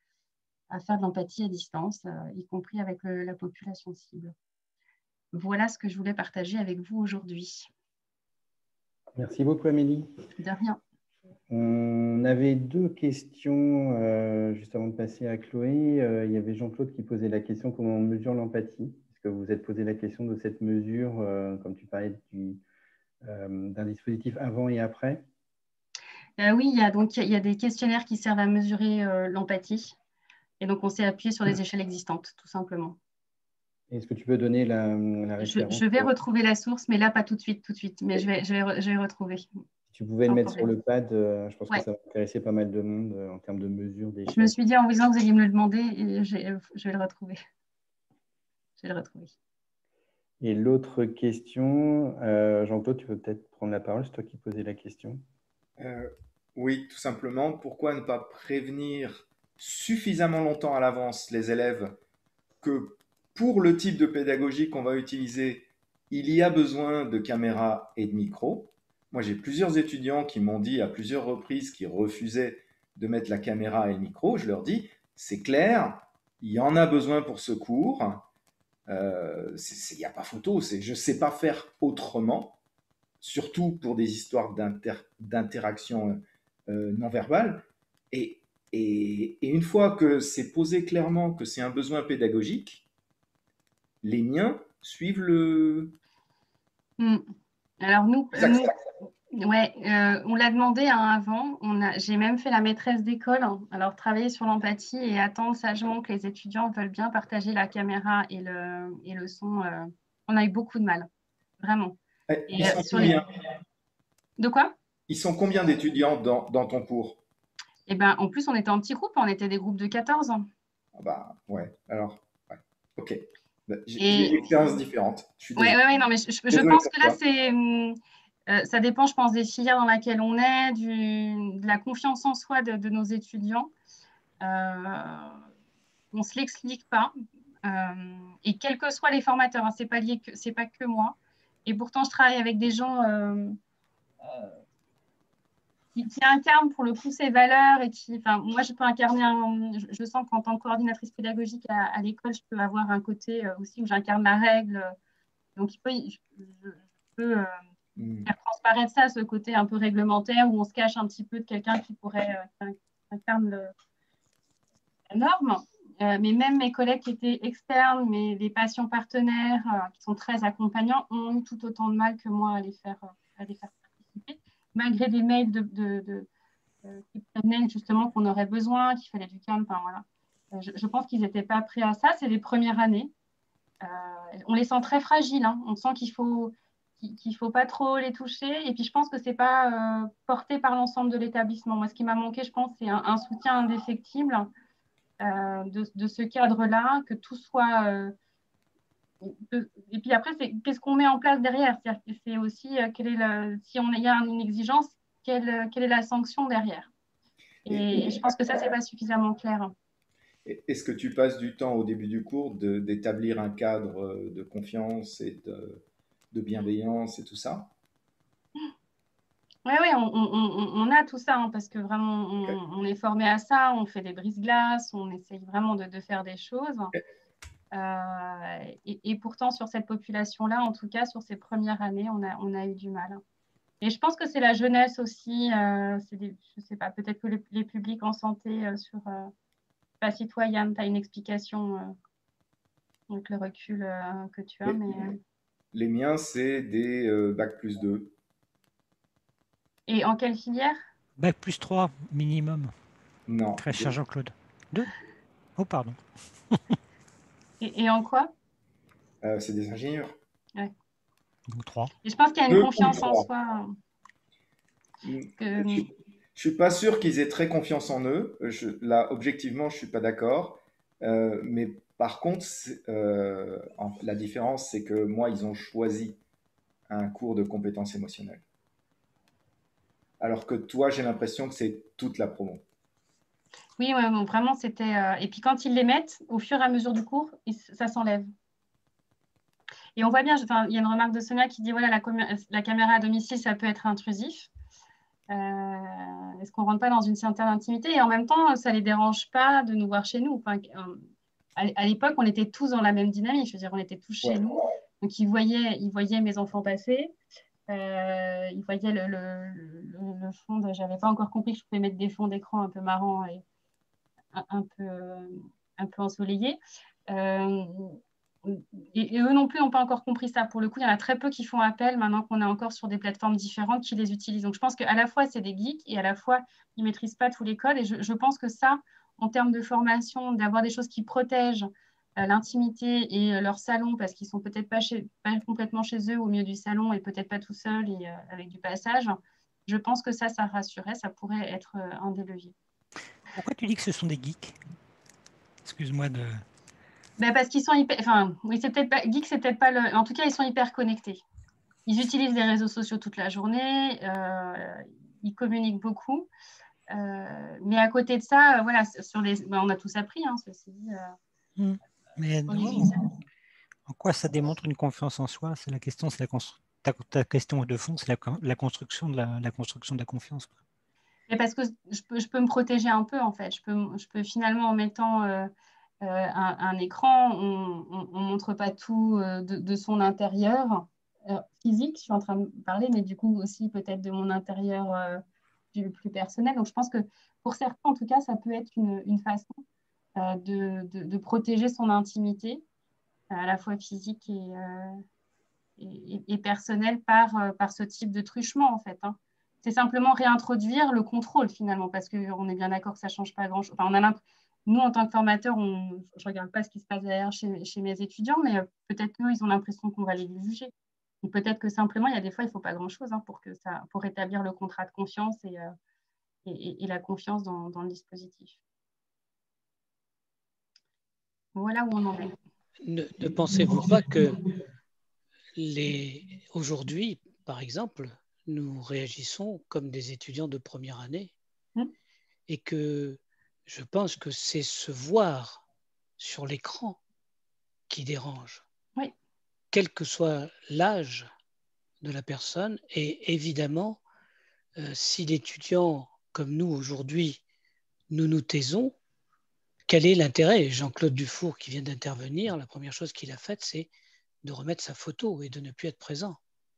à faire de l'empathie à distance, euh, y compris avec le, la population cible? Voilà ce que je voulais partager avec vous aujourd'hui. Merci beaucoup, Amélie. De rien. On avait deux questions euh, juste avant de passer à Chloé. Euh, il y avait Jean-Claude qui posait la question comment on mesure l'empathie. Est-ce que vous vous êtes posé la question de cette mesure, euh, comme tu parlais du, euh, d'un dispositif avant et après? Euh, oui, il y a donc il y a des questionnaires qui servent à mesurer euh, l'empathie. Et donc, on s'est appuyé sur des échelles existantes, tout simplement. Est-ce que tu peux donner la, la Je, référence? je vais retrouver la source, mais là, pas tout de suite, tout de suite. Mais je vais, je vais, je vais retrouver. Si tu pouvais Sans le mettre sur problème. le pad, euh, je pense que Ouais. ça va intéresser pas mal de monde euh, en termes de mesure Je me d'échelle. suis dit en vous disant que vous alliez me le demander et je, je vais le retrouver. Je vais le retrouver. Et l'autre question, euh, Jean-Claude, tu peux peut-être prendre la parole, c'est toi qui posais la question. Euh, oui, tout simplement. Pourquoi ne pas prévenir suffisamment longtemps à l'avance les élèves que pour le type de pédagogie qu'on va utiliser, il y a besoin de caméras et de micros. Moi, j'ai plusieurs étudiants qui m'ont dit à plusieurs reprises qu'ils refusaient de mettre la caméra et le micro. Je leur dis, c'est clair, il y en a besoin pour ce cours. Euh, il n'y a pas photo, c'est je ne sais pas faire autrement, surtout pour des histoires d'inter- d'interaction euh, non verbale. Et, et, et une fois que c'est posé clairement que c'est un besoin pédagogique, les miens suivent le... Hmm. Alors, nous, les actions. nous ouais, euh, on l'a demandé hein, avant. On a, j'ai même fait la maîtresse d'école. Hein. Alors, travailler sur l'empathie et attendre sagement que les étudiants veulent bien partager la caméra et le, et le son. Euh, on a eu beaucoup de mal, vraiment. Eh, Et Ils euh, sont sur les... combien? De quoi? Ils sont combien d'étudiants dans, dans ton cours? Eh ben, en plus, on était en petits groupes. On était des groupes de quatorze. Ah bah ouais, alors, ouais, ok. Bah, J'ai j'ai une Et expérience différente. Je suis ouais, désolé. ouais, ouais, non, mais je, je Désolé pense pour que là, toi. c'est... hum, euh, ça dépend, je pense, des filières dans lesquelles on est, du, de la confiance en soi de, de nos étudiants. Euh, on ne se l'explique pas. Euh, et quels que soient les formateurs, hein, c'est pas lié que, c'est pas que moi. Et pourtant, je travaille avec des gens euh, qui, qui incarnent pour le coup ces valeurs et qui, enfin, moi, je peux incarner, un, je, je sens qu'en tant que coordinatrice pédagogique à, à l'école, je peux avoir un côté euh, aussi où j'incarne la règle. Donc, il peut, je, je, je peux euh, Hmm. faire transparaître ça, ce côté un peu réglementaire où on se cache un petit peu de quelqu'un qui pourrait euh, qui incarne le, la norme. Euh, mais même mes collègues qui étaient externes, mais les patients partenaires euh, qui sont très accompagnants, ont eu tout autant de mal que moi à les faire, à les faire participer, malgré des mails de, de, de, euh, qui prévenaient justement qu'on aurait besoin, qu'il fallait du calme. Enfin, voilà. Je, je pense qu'ils n'étaient pas prêts à ça. C'est les premières années. Euh, on les sent très fragiles. Hein. On sent qu'il faut qu'il ne faut pas trop les toucher. Et puis, je pense que ce n'est pas euh, porté par l'ensemble de l'établissement. Moi, ce qui m'a manqué, je pense, c'est un, un soutien indéfectible euh, de, de ce cadre-là, que tout soit... Euh, de, et puis après, c'est qu'est-ce qu'on met en place derrière? C'est aussi, euh, quelle est la, si on y a une exigence, quelle, quelle est la sanction derrière? Et, et je pense que ça, ce n'est pas suffisamment clair. Est-ce que tu passes du temps au début du cours d'établir un cadre de confiance et de, de bienveillance et tout ça? Oui, oui, on, on, on, a tout ça, hein, parce que vraiment, on, okay. on est formé à ça, on fait des brise-glaces, on essaye vraiment de, de faire des choses. Okay. Euh, et, et pourtant, sur cette population-là, en tout cas, sur ces premières années, on a, on a eu du mal. Et je pense que c'est la jeunesse aussi, euh, des, je ne sais pas, peut-être que les, les publics en santé euh, sur... Euh, pas citoyenne, tu as une explication euh, avec le recul euh, que tu as. Les, mais... les miens, c'est des euh, bac plus deux. Et en quelle filière? Bac plus trois, minimum. Non. Très cher Jean-Claude. Deux? Oh, pardon. et, et en quoi? euh, C'est des ingénieurs. Ouais. Donc trois. Et je pense qu'il y a une Deux confiance en soi. Que... Je ne suis pas sûr qu'ils aient très confiance en eux. Je, là, objectivement, je ne suis pas d'accord. Euh, mais par contre, euh, la différence, c'est que moi, ils ont choisi un cours de compétences émotionnelles. Alors que toi, j'ai l'impression que c'est toute la promo. Oui, ouais, bon, vraiment, c'était... Euh... Et puis quand ils les mettent, au fur et à mesure du cours, ça s'enlève. Et on voit bien, enfin, il y a une remarque de Sonia qui dit, voilà, la, la caméra à domicile, ça peut être intrusif. Euh, Est-ce qu'on ne rentre pas dans une certaine intimité? Et en même temps, ça ne les dérange pas de nous voir chez nous. Enfin, à l'époque, on était tous dans la même dynamique. Je veux dire, on était tous chez ouais. nous. Donc, ils voyaient, ils voyaient mes enfants passer. Euh, ils voyaient le, le, le, le fond. De... Je n'avais pas encore compris que je pouvais mettre des fonds d'écran un peu marrants et un, un, peu, un peu ensoleillés. Euh, Et, et eux non plus n'ont pas encore compris ça. Pour le coup, il y en a très peu qui font appel maintenant qu'on est encore sur des plateformes différentes qui les utilisent. Donc, je pense qu'à la fois, c'est des geeks et à la fois, ils ne maîtrisent pas tous les codes. Et je, je pense que ça, en termes de formation, d'avoir des choses qui protègent euh, l'intimité et euh, leur salon, parce qu'ils ne sont peut-être pas, pas complètement chez eux au milieu du salon et peut-être pas tout seuls et euh, avec du passage, je pense que ça, ça rassurait. Ça pourrait être euh, un des leviers. Pourquoi tu dis que ce sont des geeks? Excuse-moi de... Ben parce qu'ils sont hyper... Enfin, oui, c'est peut-être pas... Geek, c'est peut-être pas le... En tout cas, ils sont hyper connectés. Ils utilisent les réseaux sociaux toute la journée. Euh, ils communiquent beaucoup. Euh, mais à côté de ça, euh, voilà, sur les... Ben, on a tous appris, hein, ceci dit. Euh... Mmh. Mais non, en quoi ça démontre une confiance en soi? C'est la question, c'est la constru... ta, ta question de fond, c'est la, la construction de la, la construction de la confiance. Et parce que je peux, je peux me protéger un peu, en fait. Je peux, je peux finalement, en mettant... Euh... Euh, un, un écran, on ne montre pas tout euh, de, de son intérieur euh, physique, je suis en train de parler, mais du coup aussi peut-être de mon intérieur euh, du plus personnel. Donc je pense que pour certains, en tout cas, ça peut être une, une façon euh, de, de, de protéger son intimité, euh, à la fois physique et, euh, et, et personnelle par, euh, par ce type de truchement, en fait. Hein. C'est simplement réintroduire le contrôle, finalement, parce qu'on est bien d'accord que ça ne change pas grand-chose. Enfin, on a l'impression... Nous, en tant que formateurs, on... je ne regarde pas ce qui se passe derrière chez, chez mes étudiants, mais euh, peut-être qu'eux, ils ont l'impression qu'on va les juger. Et peut-être que simplement, il y a des fois, il ne faut pas grand-chose hein, pour, que ça... pour rétablir le contrat de confiance et, euh, et, et la confiance dans, dans le dispositif. Voilà où on en est. Ne, ne pensez-vous pas que les... aujourd'hui, par exemple, nous réagissons comme des étudiants de première année hum. et que je pense que c'est se voir sur l'écran qui dérange, oui. quel que soit l'âge de la personne. Et évidemment, euh, si l'étudiant, comme nous aujourd'hui, nous nous taisons, quel est l'intérêt? Jean-Claude Dufour, qui vient d'intervenir, la première chose qu'il a faite, c'est de remettre sa photo et de ne plus être présent.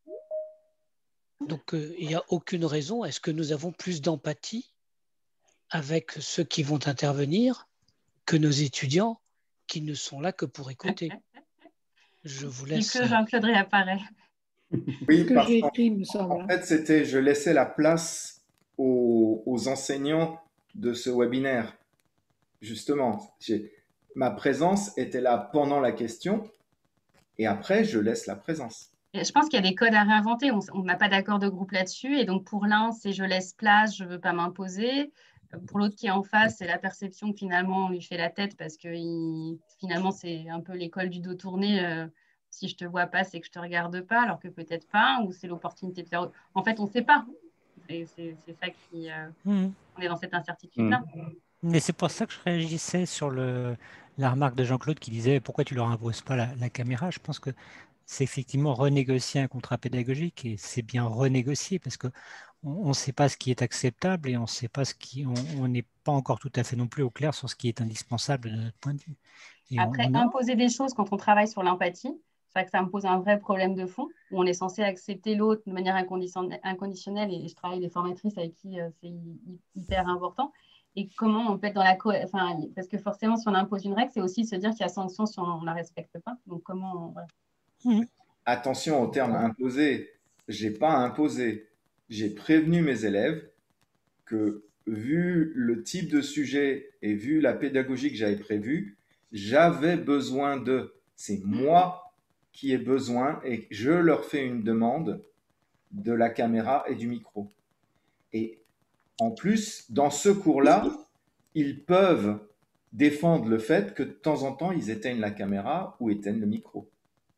Donc, euh, il n'y a aucune raison. Est-ce que nous avons plus d'empathie avec ceux qui vont intervenir que nos étudiants qui ne sont là que pour écouter? Je vous laisse. Et que Jean-Claude réapparaît. Oui, parce qu'en en fait, c'était, je laissais la place aux, aux, aux enseignants de ce webinaire. Justement, ma présence était là pendant la question et après, je laisse la présence. Et je pense qu'il y a des codes à réinventer. On n'a pas d'accord de groupe là-dessus. Et donc, pour l'un, c'est je laisse place, je ne veux pas m'imposer. Pour l'autre qui est en face, c'est la perception que finalement, on lui fait la tête parce que il, finalement, c'est un peu l'école du dos tourné. Euh, si je ne te vois pas, c'est que je ne te regarde pas, alors que peut-être pas. Ou c'est l'opportunité de faire... En fait, on ne sait pas. C'est ça qui... Euh, mmh. On est dans cette incertitude-là. Mmh. Mais c'est pour ça que je réagissais sur le, la remarque de Jean-Claude qui disait « Pourquoi tu ne leur imposes pas la, la caméra ?» Je pense que c'est effectivement renégocier un contrat pédagogique et c'est bien renégocier parce qu'on ne sait pas ce qui est acceptable et on sait pas ce qui, on n'est pas encore tout à fait non plus au clair sur ce qui est indispensable de notre point de vue. Et Après, on, on a... imposer des choses quand on travaille sur l'empathie, c'est vrai que ça me pose un vrai problème de fond où on est censé accepter l'autre de manière inconditionnelle et je travaille des formatrices avec qui euh, c'est hyper important. Et comment on peut être dans la... Co enfin, parce que forcément, si on impose une règle, c'est aussi se dire qu'il y a sanction si on ne la respecte pas. Donc, comment... On... Voilà. Mmh. Attention au terme imposé. Je n'ai pas imposé. J'ai prévenu mes élèves que, vu le type de sujet et vu la pédagogie que j'avais prévue, j'avais besoin de... C'est moi qui ai besoin et je leur fais une demande de la caméra et du micro. Et en plus, dans ce cours-là, ils peuvent défendre le fait que de temps en temps, ils éteignent la caméra ou éteignent le micro.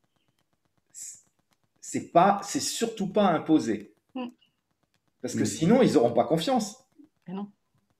C'est pas, c'est surtout pas imposé. Parce que sinon, ils n'auront pas confiance. Et non.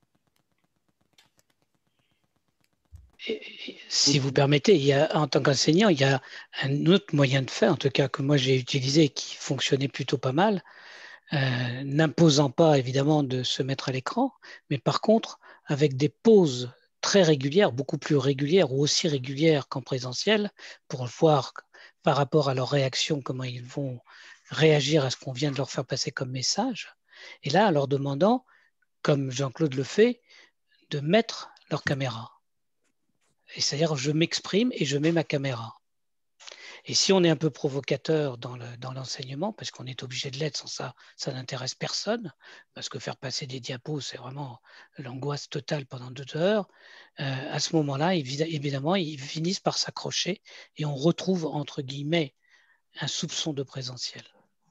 Et, si vous permettez, il y a, en tant qu'enseignant, il y a un autre moyen de faire, en tout cas que moi j'ai utilisé et qui fonctionnait plutôt pas mal, euh, n'imposant pas évidemment de se mettre à l'écran, mais par contre avec des pauses très régulières, beaucoup plus régulières ou aussi régulières qu'en présentiel, pour voir par rapport à leur réaction comment ils vont réagir à ce qu'on vient de leur faire passer comme message. Et là, en leur demandant, comme Jean-Claude le fait, de mettre leur caméra. Et c'est-à-dire, je m'exprime et je mets ma caméra. Et si on est un peu provocateur dans l'enseignement, le, dans parce qu'on est obligé de l'être, sans ça, ça n'intéresse personne, parce que faire passer des diapos, c'est vraiment l'angoisse totale pendant deux heures, euh, à ce moment-là, évidemment, ils finissent par s'accrocher et on retrouve, entre guillemets, un soupçon de présentiel.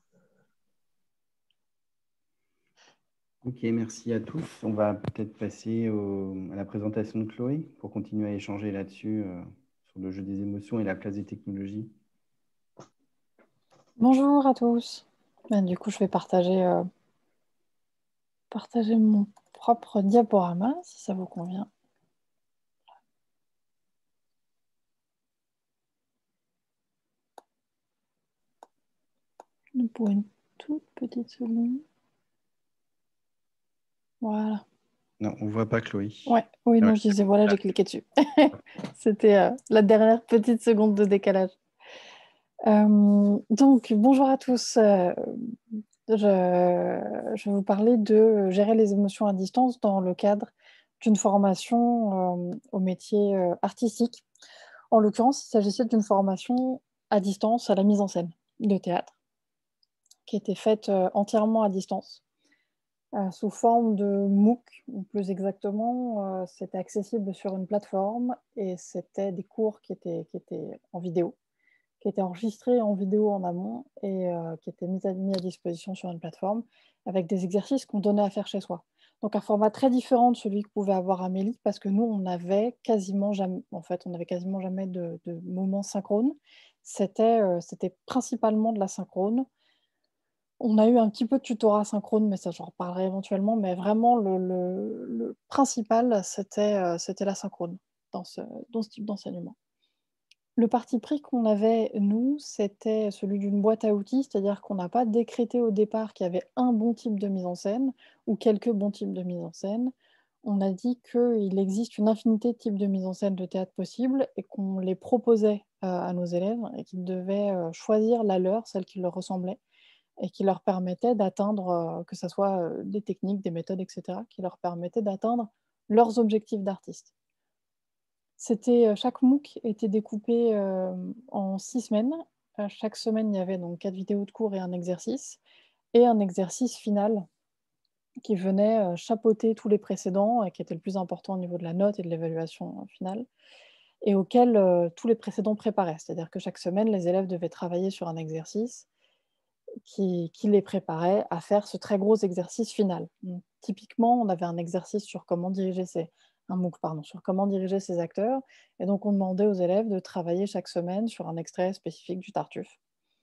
Ok, merci à tous. On va peut-être passer au, à la présentation de Chloé pour continuer à échanger là-dessus, euh, sur le jeu des émotions et la place des technologies. Bonjour à tous. Ben, du coup, je vais partager, euh, partager mon propre diaporama, si ça vous convient. Pour une toute petite seconde. Voilà. Non, on ne voit pas Chloé. Ouais, oui, non, je disais, voilà, j'ai cliqué dessus. C'était euh, la dernière petite seconde de décalage. Euh, donc, bonjour à tous. Euh, je, je vais vous parler de gérer les émotions à distance dans le cadre d'une formation euh, au métier euh, artistique. En l'occurrence, il s'agissait d'une formation à distance à la mise en scène de théâtre, qui était faite euh, entièrement à distance. Euh, sous forme de MOOC, ou plus exactement, euh, c'était accessible sur une plateforme et c'était des cours qui étaient, qui étaient en vidéo, qui étaient enregistrés en vidéo en amont et euh, qui étaient mis à, mis à disposition sur une plateforme avec des exercices qu'on donnait à faire chez soi. Donc un format très différent de celui que pouvait avoir Amélie, parce que nous, on n'avait quasiment jamais, en fait, on n'avait quasiment jamais de, de moments synchrones. C'était euh, c'était principalement de la synchrone. On a eu un petit peu de tutorat synchrone, mais ça, j'en reparlerai éventuellement. Mais vraiment, le, le, le principal, c'était euh, c'était la synchrone dans ce, dans ce type d'enseignement. Le parti pris qu'on avait, nous, c'était celui d'une boîte à outils, c'est-à-dire qu'on n'a pas décrété au départ qu'il y avait un bon type de mise en scène ou quelques bons types de mise en scène. On a dit qu'il existe une infinité de types de mise en scène de théâtre possibles et qu'on les proposait euh, à nos élèves et qu'ils devaient euh, choisir la leur, celle qui leur ressemblait, et qui leur permettait d'atteindre, euh, que ce soit euh, des techniques, des méthodes, et cetera, qui leur permettaient d'atteindre leurs objectifs d'artiste. C'était, euh, chaque MOOC était découpé euh, en six semaines. Euh, chaque semaine, il y avait donc quatre vidéos de cours et un exercice, et un exercice final qui venait euh, chapeauter tous les précédents et qui était le plus important au niveau de la note et de l'évaluation euh, finale, et auquel euh, tous les précédents préparaient. C'est-à-dire que chaque semaine, les élèves devaient travailler sur un exercice qui, qui les préparait à faire ce très gros exercice final. Donc, typiquement, on avait un exercice sur comment diriger ses, un MOOC, pardon, sur comment diriger ses acteurs, et donc on demandait aux élèves de travailler chaque semaine sur un extrait spécifique du Tartuffe.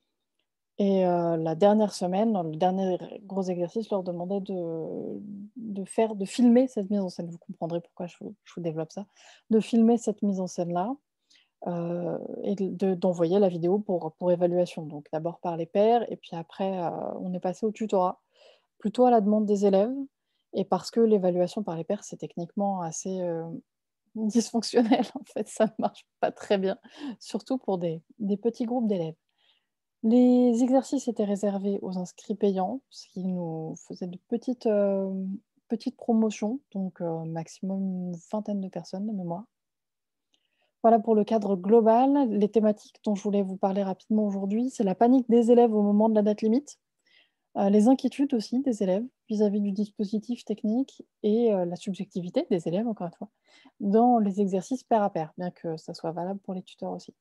Et euh, la dernière semaine, dans le dernier gros exercice, leur demandait de, de faire, de filmer cette mise en scène. Vous comprendrez pourquoi je vous, je vous développe ça. De filmer cette mise en scène-là euh, et de- d'envoyer la vidéo pour, pour évaluation. Donc d'abord par les pairs, et puis après, euh, on est passé au tutorat, plutôt à la demande des élèves, et parce que l'évaluation par les pairs, c'est techniquement assez euh, dysfonctionnel, en fait, ça ne marche pas très bien, surtout pour des, des petits groupes d'élèves. Les exercices étaient réservés aux inscrits payants, ce qui nous faisait de petites, euh, petites promotions, donc euh, maximum une vingtaine de personnes de mémoire. Voilà pour le cadre global. Les thématiques dont je voulais vous parler rapidement aujourd'hui, c'est la panique des élèves au moment de la date limite, euh, les inquiétudes aussi des élèves vis-à-vis du dispositif technique et euh, la subjectivité des élèves, encore une fois, dans les exercices pair à pair, bien que ça soit valable pour les tuteurs aussi.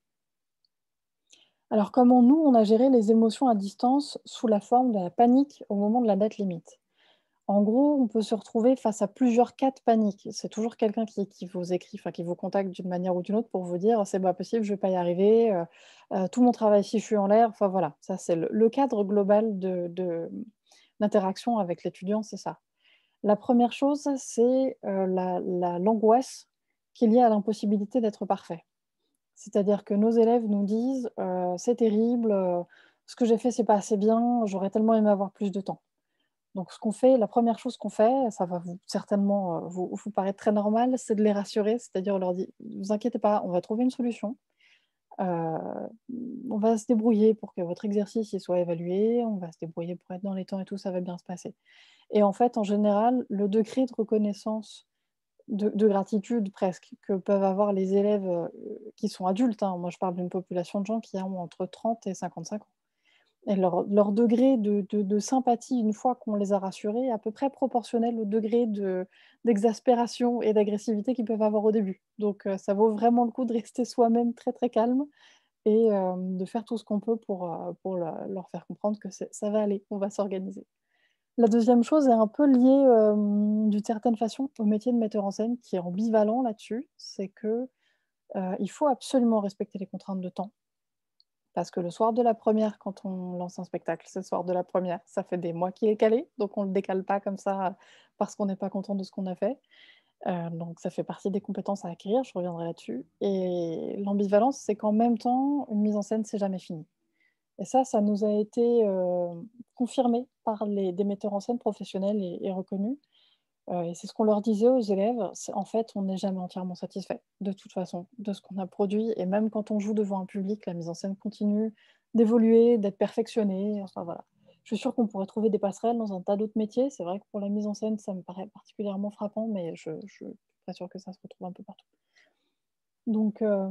Alors comment nous, on a géré les émotions à distance sous la forme de la panique au moment de la date limite? En gros, on peut se retrouver face à plusieurs cas de panique. C'est toujours quelqu'un qui, qui vous écrit, enfin, qui vous contacte d'une manière ou d'une autre pour vous dire c'est pas possible, je ne vais pas y arriver, euh, euh, tout mon travail fichu en l'air. Enfin voilà, ça c'est le, le cadre global de, de- d'interaction avec l'étudiant, c'est ça. La première chose, c'est euh, la- la- l'angoisse qui est liée à l'impossibilité d'être parfait. C'est-à-dire que nos élèves nous disent euh, c'est terrible, euh, ce que j'ai fait, c'est pas assez bien, j'aurais tellement aimé avoir plus de temps. Donc, ce qu'on fait, la première chose qu'on fait, ça va vous, certainement euh, vous, vous paraître très normal, c'est de les rassurer, c'est-à-dire on leur dit ne vous inquiétez pas, on va trouver une solution. Euh, on va se débrouiller pour que votre exercice il soit évalué, on va se débrouiller pour être dans les temps et tout, ça va bien se passer. Et en fait, en général, le degré de reconnaissance, de, de gratitude presque, que peuvent avoir les élèves euh, qui sont adultes, hein, moi je parle d'une population de gens qui ont entre trente et cinquante-cinq ans, et leur, leur degré de, de- de sympathie, une fois qu'on les a rassurés, est à peu près proportionnel au degré de- d'exaspération et d'agressivité qu'ils peuvent avoir au début. Donc euh, ça vaut vraiment le coup de rester soi-même très très calme et euh, de faire tout ce qu'on peut pour, euh, pour la- leur faire comprendre que c'est- ça va aller, on va s'organiser. La deuxième chose est un peu liée euh, d'une certaine façon au métier de metteur en scène, qui est ambivalent là-dessus, c'est que euh, il faut absolument respecter les contraintes de temps. Parce que le soir de la première, quand on lance un spectacle, c'est le soir de la première. Ça fait des mois qu'il est calé, donc on ne le décale pas comme ça parce qu'on n'est pas content de ce qu'on a fait. Euh, donc ça fait partie des compétences à acquérir, je reviendrai là-dessus. Et l'ambivalence, c'est qu'en même temps, une mise en scène, c'est jamais fini. Et ça, ça nous a été euh, confirmé par les, des metteurs en scène professionnels et, et reconnus. Euh, et c'est ce qu'on leur disait aux élèves, c'est- en fait, on n'est jamais entièrement satisfait, de toute façon, de ce qu'on a produit. Et même quand on joue devant un public, la mise en scène continue d'évoluer, d'être perfectionnée. Enfin voilà. Je suis sûre qu'on pourrait trouver des passerelles dans un tas d'autres métiers. C'est vrai que pour la mise en scène, ça me paraît particulièrement frappant, mais je, je suis pas sûre que ça se retrouve un peu partout. Donc, euh,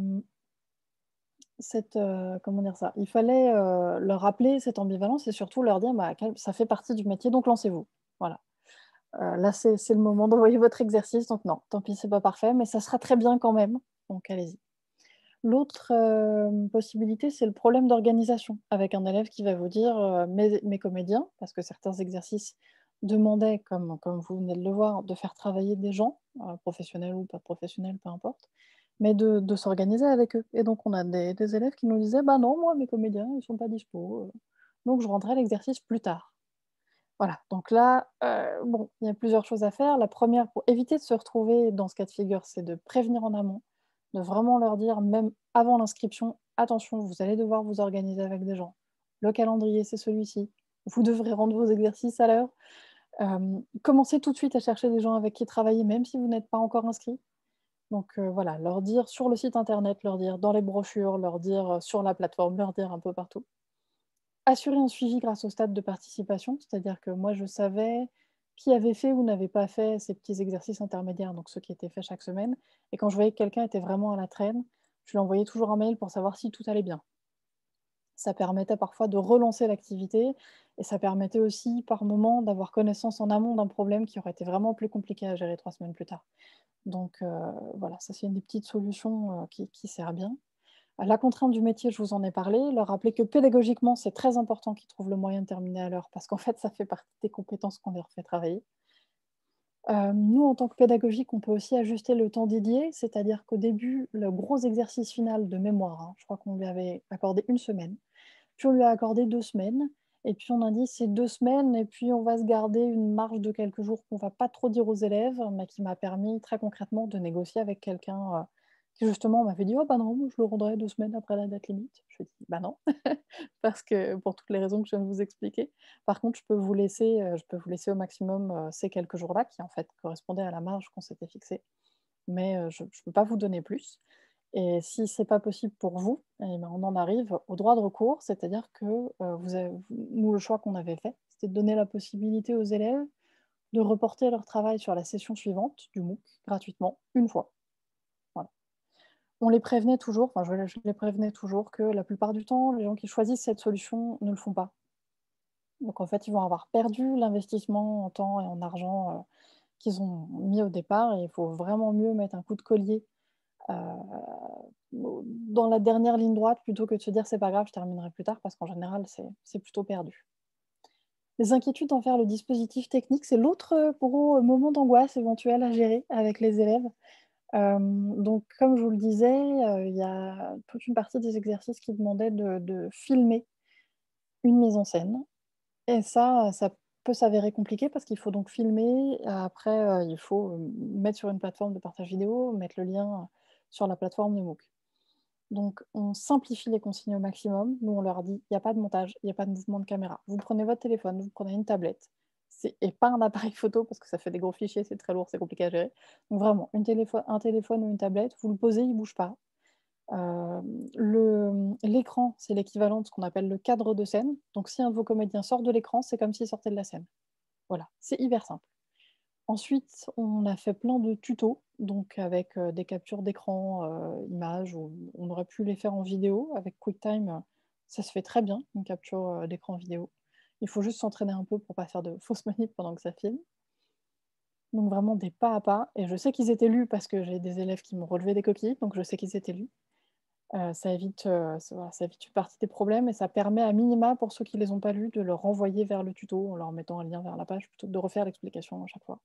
cette, euh, comment dire ça, il fallait euh, leur rappeler cette ambivalence et surtout leur dire, bah, quel- ça fait partie du métier, donc lancez-vous. Voilà. Euh, là, c'est c'est le moment d'envoyer votre exercice. Donc non, tant pis, c'est pas parfait, mais ça sera très bien quand même. Donc allez-y. L'autre euh, possibilité, c'est le problème d'organisation, avec un élève qui va vous dire euh, mes, mes comédiens, parce que certains exercices demandaient, comme, comme vous venez de le voir, de faire travailler des gens, euh, professionnels ou pas professionnels, peu importe, mais de, de s'organiser avec eux. Et donc on a des, des élèves qui nous disaient, bah non, moi, mes comédiens, ils sont pas dispo, euh, donc je rendrai l'exercice plus tard. Voilà, donc là, euh, bon, il y a plusieurs choses à faire. La première, pour éviter de se retrouver dans ce cas de figure, c'est de prévenir en amont, de vraiment leur dire, même avant l'inscription, attention, vous allez devoir vous organiser avec des gens. Le calendrier, c'est celui-ci. Vous devrez rendre vos exercices à l'heure. Euh, commencez tout de suite à chercher des gens avec qui travailler, même si vous n'êtes pas encore inscrit. Donc euh, voilà, leur dire sur le site internet, leur dire dans les brochures, leur dire sur la plateforme, leur dire un peu partout. Assurer un suivi grâce au stade de participation, c'est-à-dire que moi, je savais qui avait fait ou n'avait pas fait ces petits exercices intermédiaires, donc ceux qui étaient faits chaque semaine. Et quand je voyais que quelqu'un était vraiment à la traîne, je lui envoyais toujours un mail pour savoir si tout allait bien. Ça permettait parfois de relancer l'activité et ça permettait aussi par moment d'avoir connaissance en amont d'un problème qui aurait été vraiment plus compliqué à gérer trois semaines plus tard. Donc euh, voilà, ça c'est une des petites solutions euh, qui, qui sert bien. À la contrainte du métier, je vous en ai parlé, leur rappeler que pédagogiquement, c'est très important qu'ils trouvent le moyen de terminer à l'heure parce qu'en fait, ça fait partie des compétences qu'on leur fait travailler. Euh, nous, en tant que pédagogique, on peut aussi ajuster le temps dédié, c'est-à-dire qu'au début, le gros exercice final de mémoire, hein, je crois qu'on lui avait accordé une semaine, puis on lui a accordé deux semaines, et puis on a dit c'est deux semaines, et puis on va se garder une marge de quelques jours qu'on ne va pas trop dire aux élèves, mais qui m'a permis très concrètement de négocier avec quelqu'un euh, qui justement m'avait dit « Oh bah non, je le rendrai deux semaines après la date limite ». Je lui ai dit « Bah non », parce que pour toutes les raisons que je viens de vous expliquer. Par contre, je peux vous laisser, euh, je peux vous laisser au maximum euh, ces quelques jours-là, qui en fait correspondaient à la marge qu'on s'était fixée, mais euh, je ne peux pas vous donner plus. Et si ce n'est pas possible pour vous, eh ben, on en arrive au droit de recours, c'est-à-dire que euh, vous avez, nous, le choix qu'on avait fait, c'était de donner la possibilité aux élèves de reporter leur travail sur la session suivante du MOOC gratuitement, une fois. Voilà. On les prévenait toujours, enfin je, je les prévenais toujours que la plupart du temps, les gens qui choisissent cette solution ne le font pas. Donc en fait, ils vont avoir perdu l'investissement en temps et en argent euh, qu'ils ont mis au départ, et il faut vraiment mieux mettre un coup de collier euh, dans la dernière ligne droite plutôt que de se dire c'est pas grave, je terminerai plus tard, parce qu'en général, c'est plutôt perdu. Les inquiétudes envers le dispositif technique, c'est l'autre gros moment d'angoisse éventuelle à gérer avec les élèves. Euh, donc, comme je vous le disais, euh, il y a toute une partie des exercices qui demandaient de, de filmer une mise en scène. Et ça, ça peut s'avérer compliqué parce qu'il faut donc filmer. Après, euh, il faut mettre sur une plateforme de partage vidéo, mettre le lien sur la plateforme de MOOC. Donc, on simplifie les consignes au maximum. Nous, on leur dit, il n'y a pas de montage, il n'y a pas de mouvement de caméra. Vous prenez votre téléphone, vous prenez une tablette, et pas un appareil photo, parce que ça fait des gros fichiers, c'est très lourd, c'est compliqué à gérer. Donc vraiment, une téléphone, un téléphone ou une tablette, vous le posez, il ne bouge pas. Euh, L'écran, c'est l'équivalent de ce qu'on appelle le cadre de scène. Donc, si un de vos comédiens sort de l'écran, c'est comme s'il sortait de la scène. Voilà, c'est hyper simple. Ensuite, on a fait plein de tutos, donc avec euh, des captures d'écran, euh, images, ou on aurait pu les faire en vidéo. Avec QuickTime, euh, ça se fait très bien, une capture euh, d'écran vidéo. Il faut juste s'entraîner un peu pour ne pas faire de fausses manips pendant que ça filme. Donc vraiment des pas à pas. Et je sais qu'ils étaient lus parce que j'ai des élèves qui m'ont relevé des coquilles, donc je sais qu'ils étaient lus. Euh, ça, évite, euh, ça, voilà, ça évite une partie des problèmes et ça permet à minima, pour ceux qui ne les ont pas lus, de leur renvoyer vers le tuto en leur mettant un lien vers la page plutôt que de refaire l'explication à chaque fois.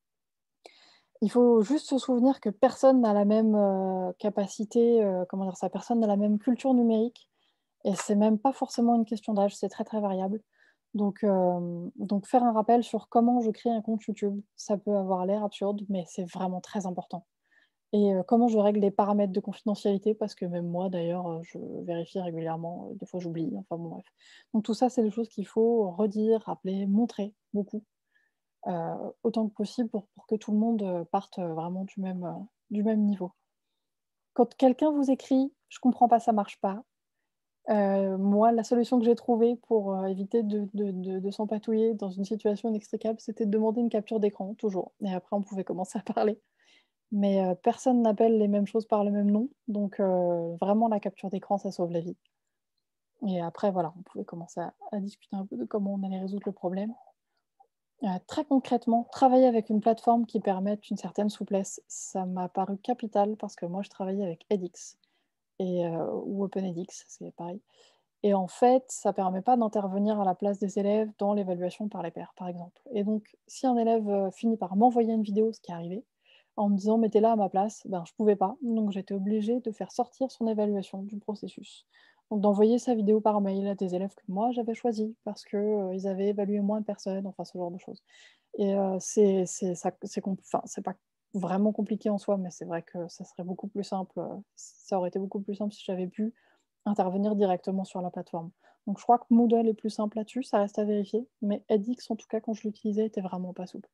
Il faut juste se souvenir que personne n'a la même euh, capacité, euh, comment dire ça, personne n'a la même culture numérique, et c'est même pas forcément une question d'âge, c'est très très variable. Donc, euh, donc faire un rappel sur comment je crée un compte YouTube, ça peut avoir l'air absurde, mais c'est vraiment très important. Et euh, comment je règle les paramètres de confidentialité, parce que même moi d'ailleurs, euh, je vérifie régulièrement, des fois j'oublie, enfin bon bref. Donc tout ça, c'est des choses qu'il faut redire, rappeler, montrer beaucoup. Euh, autant que possible pour, pour que tout le monde parte vraiment du même, euh, du même niveau. Quand quelqu'un vous écrit « je comprends pas, ça marche pas », euh, moi, la solution que j'ai trouvée pour euh, éviter de, de, de, de s'empatouiller dans une situation inextricable, c'était de demander une capture d'écran, toujours. Et après, on pouvait commencer à parler. Mais euh, personne n'appelle les mêmes choses par le même nom. Donc, euh, vraiment, la capture d'écran, ça sauve la vie. Et après, voilà, on pouvait commencer à, à discuter un peu de comment on allait résoudre le problème. Euh, très concrètement, travailler avec une plateforme qui permette une certaine souplesse, ça m'a paru capital parce que moi, je travaillais avec edX et, euh, ou OpenEdX, c'est pareil. Et en fait, ça ne permet pas d'intervenir à la place des élèves dans l'évaluation par les pairs, par exemple. Et donc, si un élève euh, finit par m'envoyer une vidéo, ce qui est arrivé, en me disant « mettez-la à ma place », ben, je ne pouvais pas. Donc, j'étais obligée de faire sortir son évaluation du processus. Donc, d'envoyer sa vidéo par mail à des élèves que moi, j'avais choisis parce qu'ils euh, avaient évalué moins de personnes, enfin, ce genre de choses. Et euh, c'est enfin, pas vraiment compliqué en soi, mais c'est vrai que ça serait beaucoup plus simple. euh, Ça aurait été beaucoup plus simple si j'avais pu intervenir directement sur la plateforme. Donc je crois que Moodle est plus simple là-dessus, ça reste à vérifier, mais edX, en tout cas, quand je l'utilisais, était vraiment pas souple.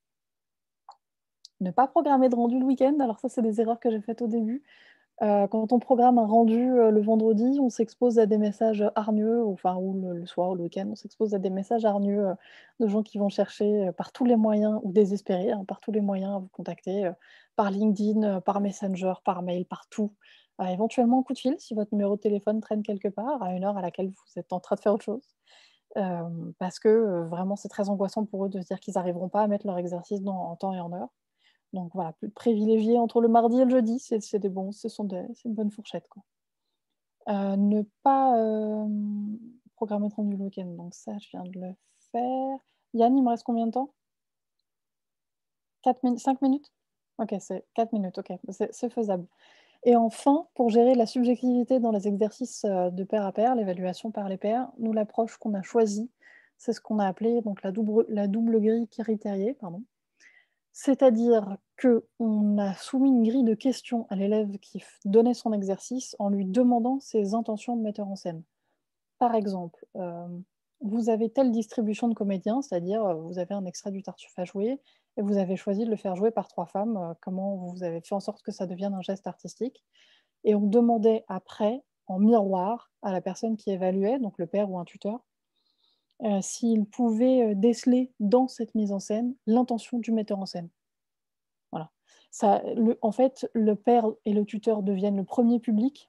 Ne pas programmer de rendu le week-end, alors ça, c'est des erreurs que j'ai faites au début. Euh, quand on programme un rendu euh, le vendredi, on s'expose à des messages hargneux, ou, enfin, ou le, le soir ou le week-end, on s'expose à des messages hargneux euh, de gens qui vont chercher euh, par tous les moyens, ou désespérés, hein, par tous les moyens à vous contacter, euh, par LinkedIn, euh, par Messenger, par mail, partout. Euh, éventuellement un coup de fil si votre numéro de téléphone traîne quelque part à une heure à laquelle vous êtes en train de faire autre chose. Euh, parce que euh, vraiment c'est très angoissant pour eux de se dire qu'ils n'arriveront pas à mettre leur exercice dans, en temps et en heure. Donc voilà, plus privilégier entre le mardi et le jeudi, c'est, c'est des bons, ce sont des, c'est une bonne fourchette, quoi. Euh, ne pas euh, programmer trop du week-end, donc ça je viens de le faire. Yann, il me reste combien de temps? quatre minutes, cinq minutes? Ok, c'est quatre minutes, ok, c'est, c'est faisable. Et enfin, pour gérer la subjectivité dans les exercices euh, de pair à pair, l'évaluation par les pairs, nous l'approche qu'on a choisie, c'est ce qu'on a appelé donc, la, double, la double grille Critérier, pardon. C'est-à-dire qu'on a soumis une grille de questions à l'élève qui donnait son exercice en lui demandant ses intentions de metteur en scène. Par exemple, euh, vous avez telle distribution de comédiens, c'est-à-dire euh, vous avez un extrait du Tartuffe à jouer et vous avez choisi de le faire jouer par trois femmes, euh, comment vous avez fait en sorte que ça devienne un geste artistique. Et on demandait après, en miroir, à la personne qui évaluait, donc le père ou un tuteur, euh, s'il pouvait euh, déceler dans cette mise en scène l'intention du metteur en scène. Voilà. Ça, le, en fait, le père et le tuteur deviennent le premier public,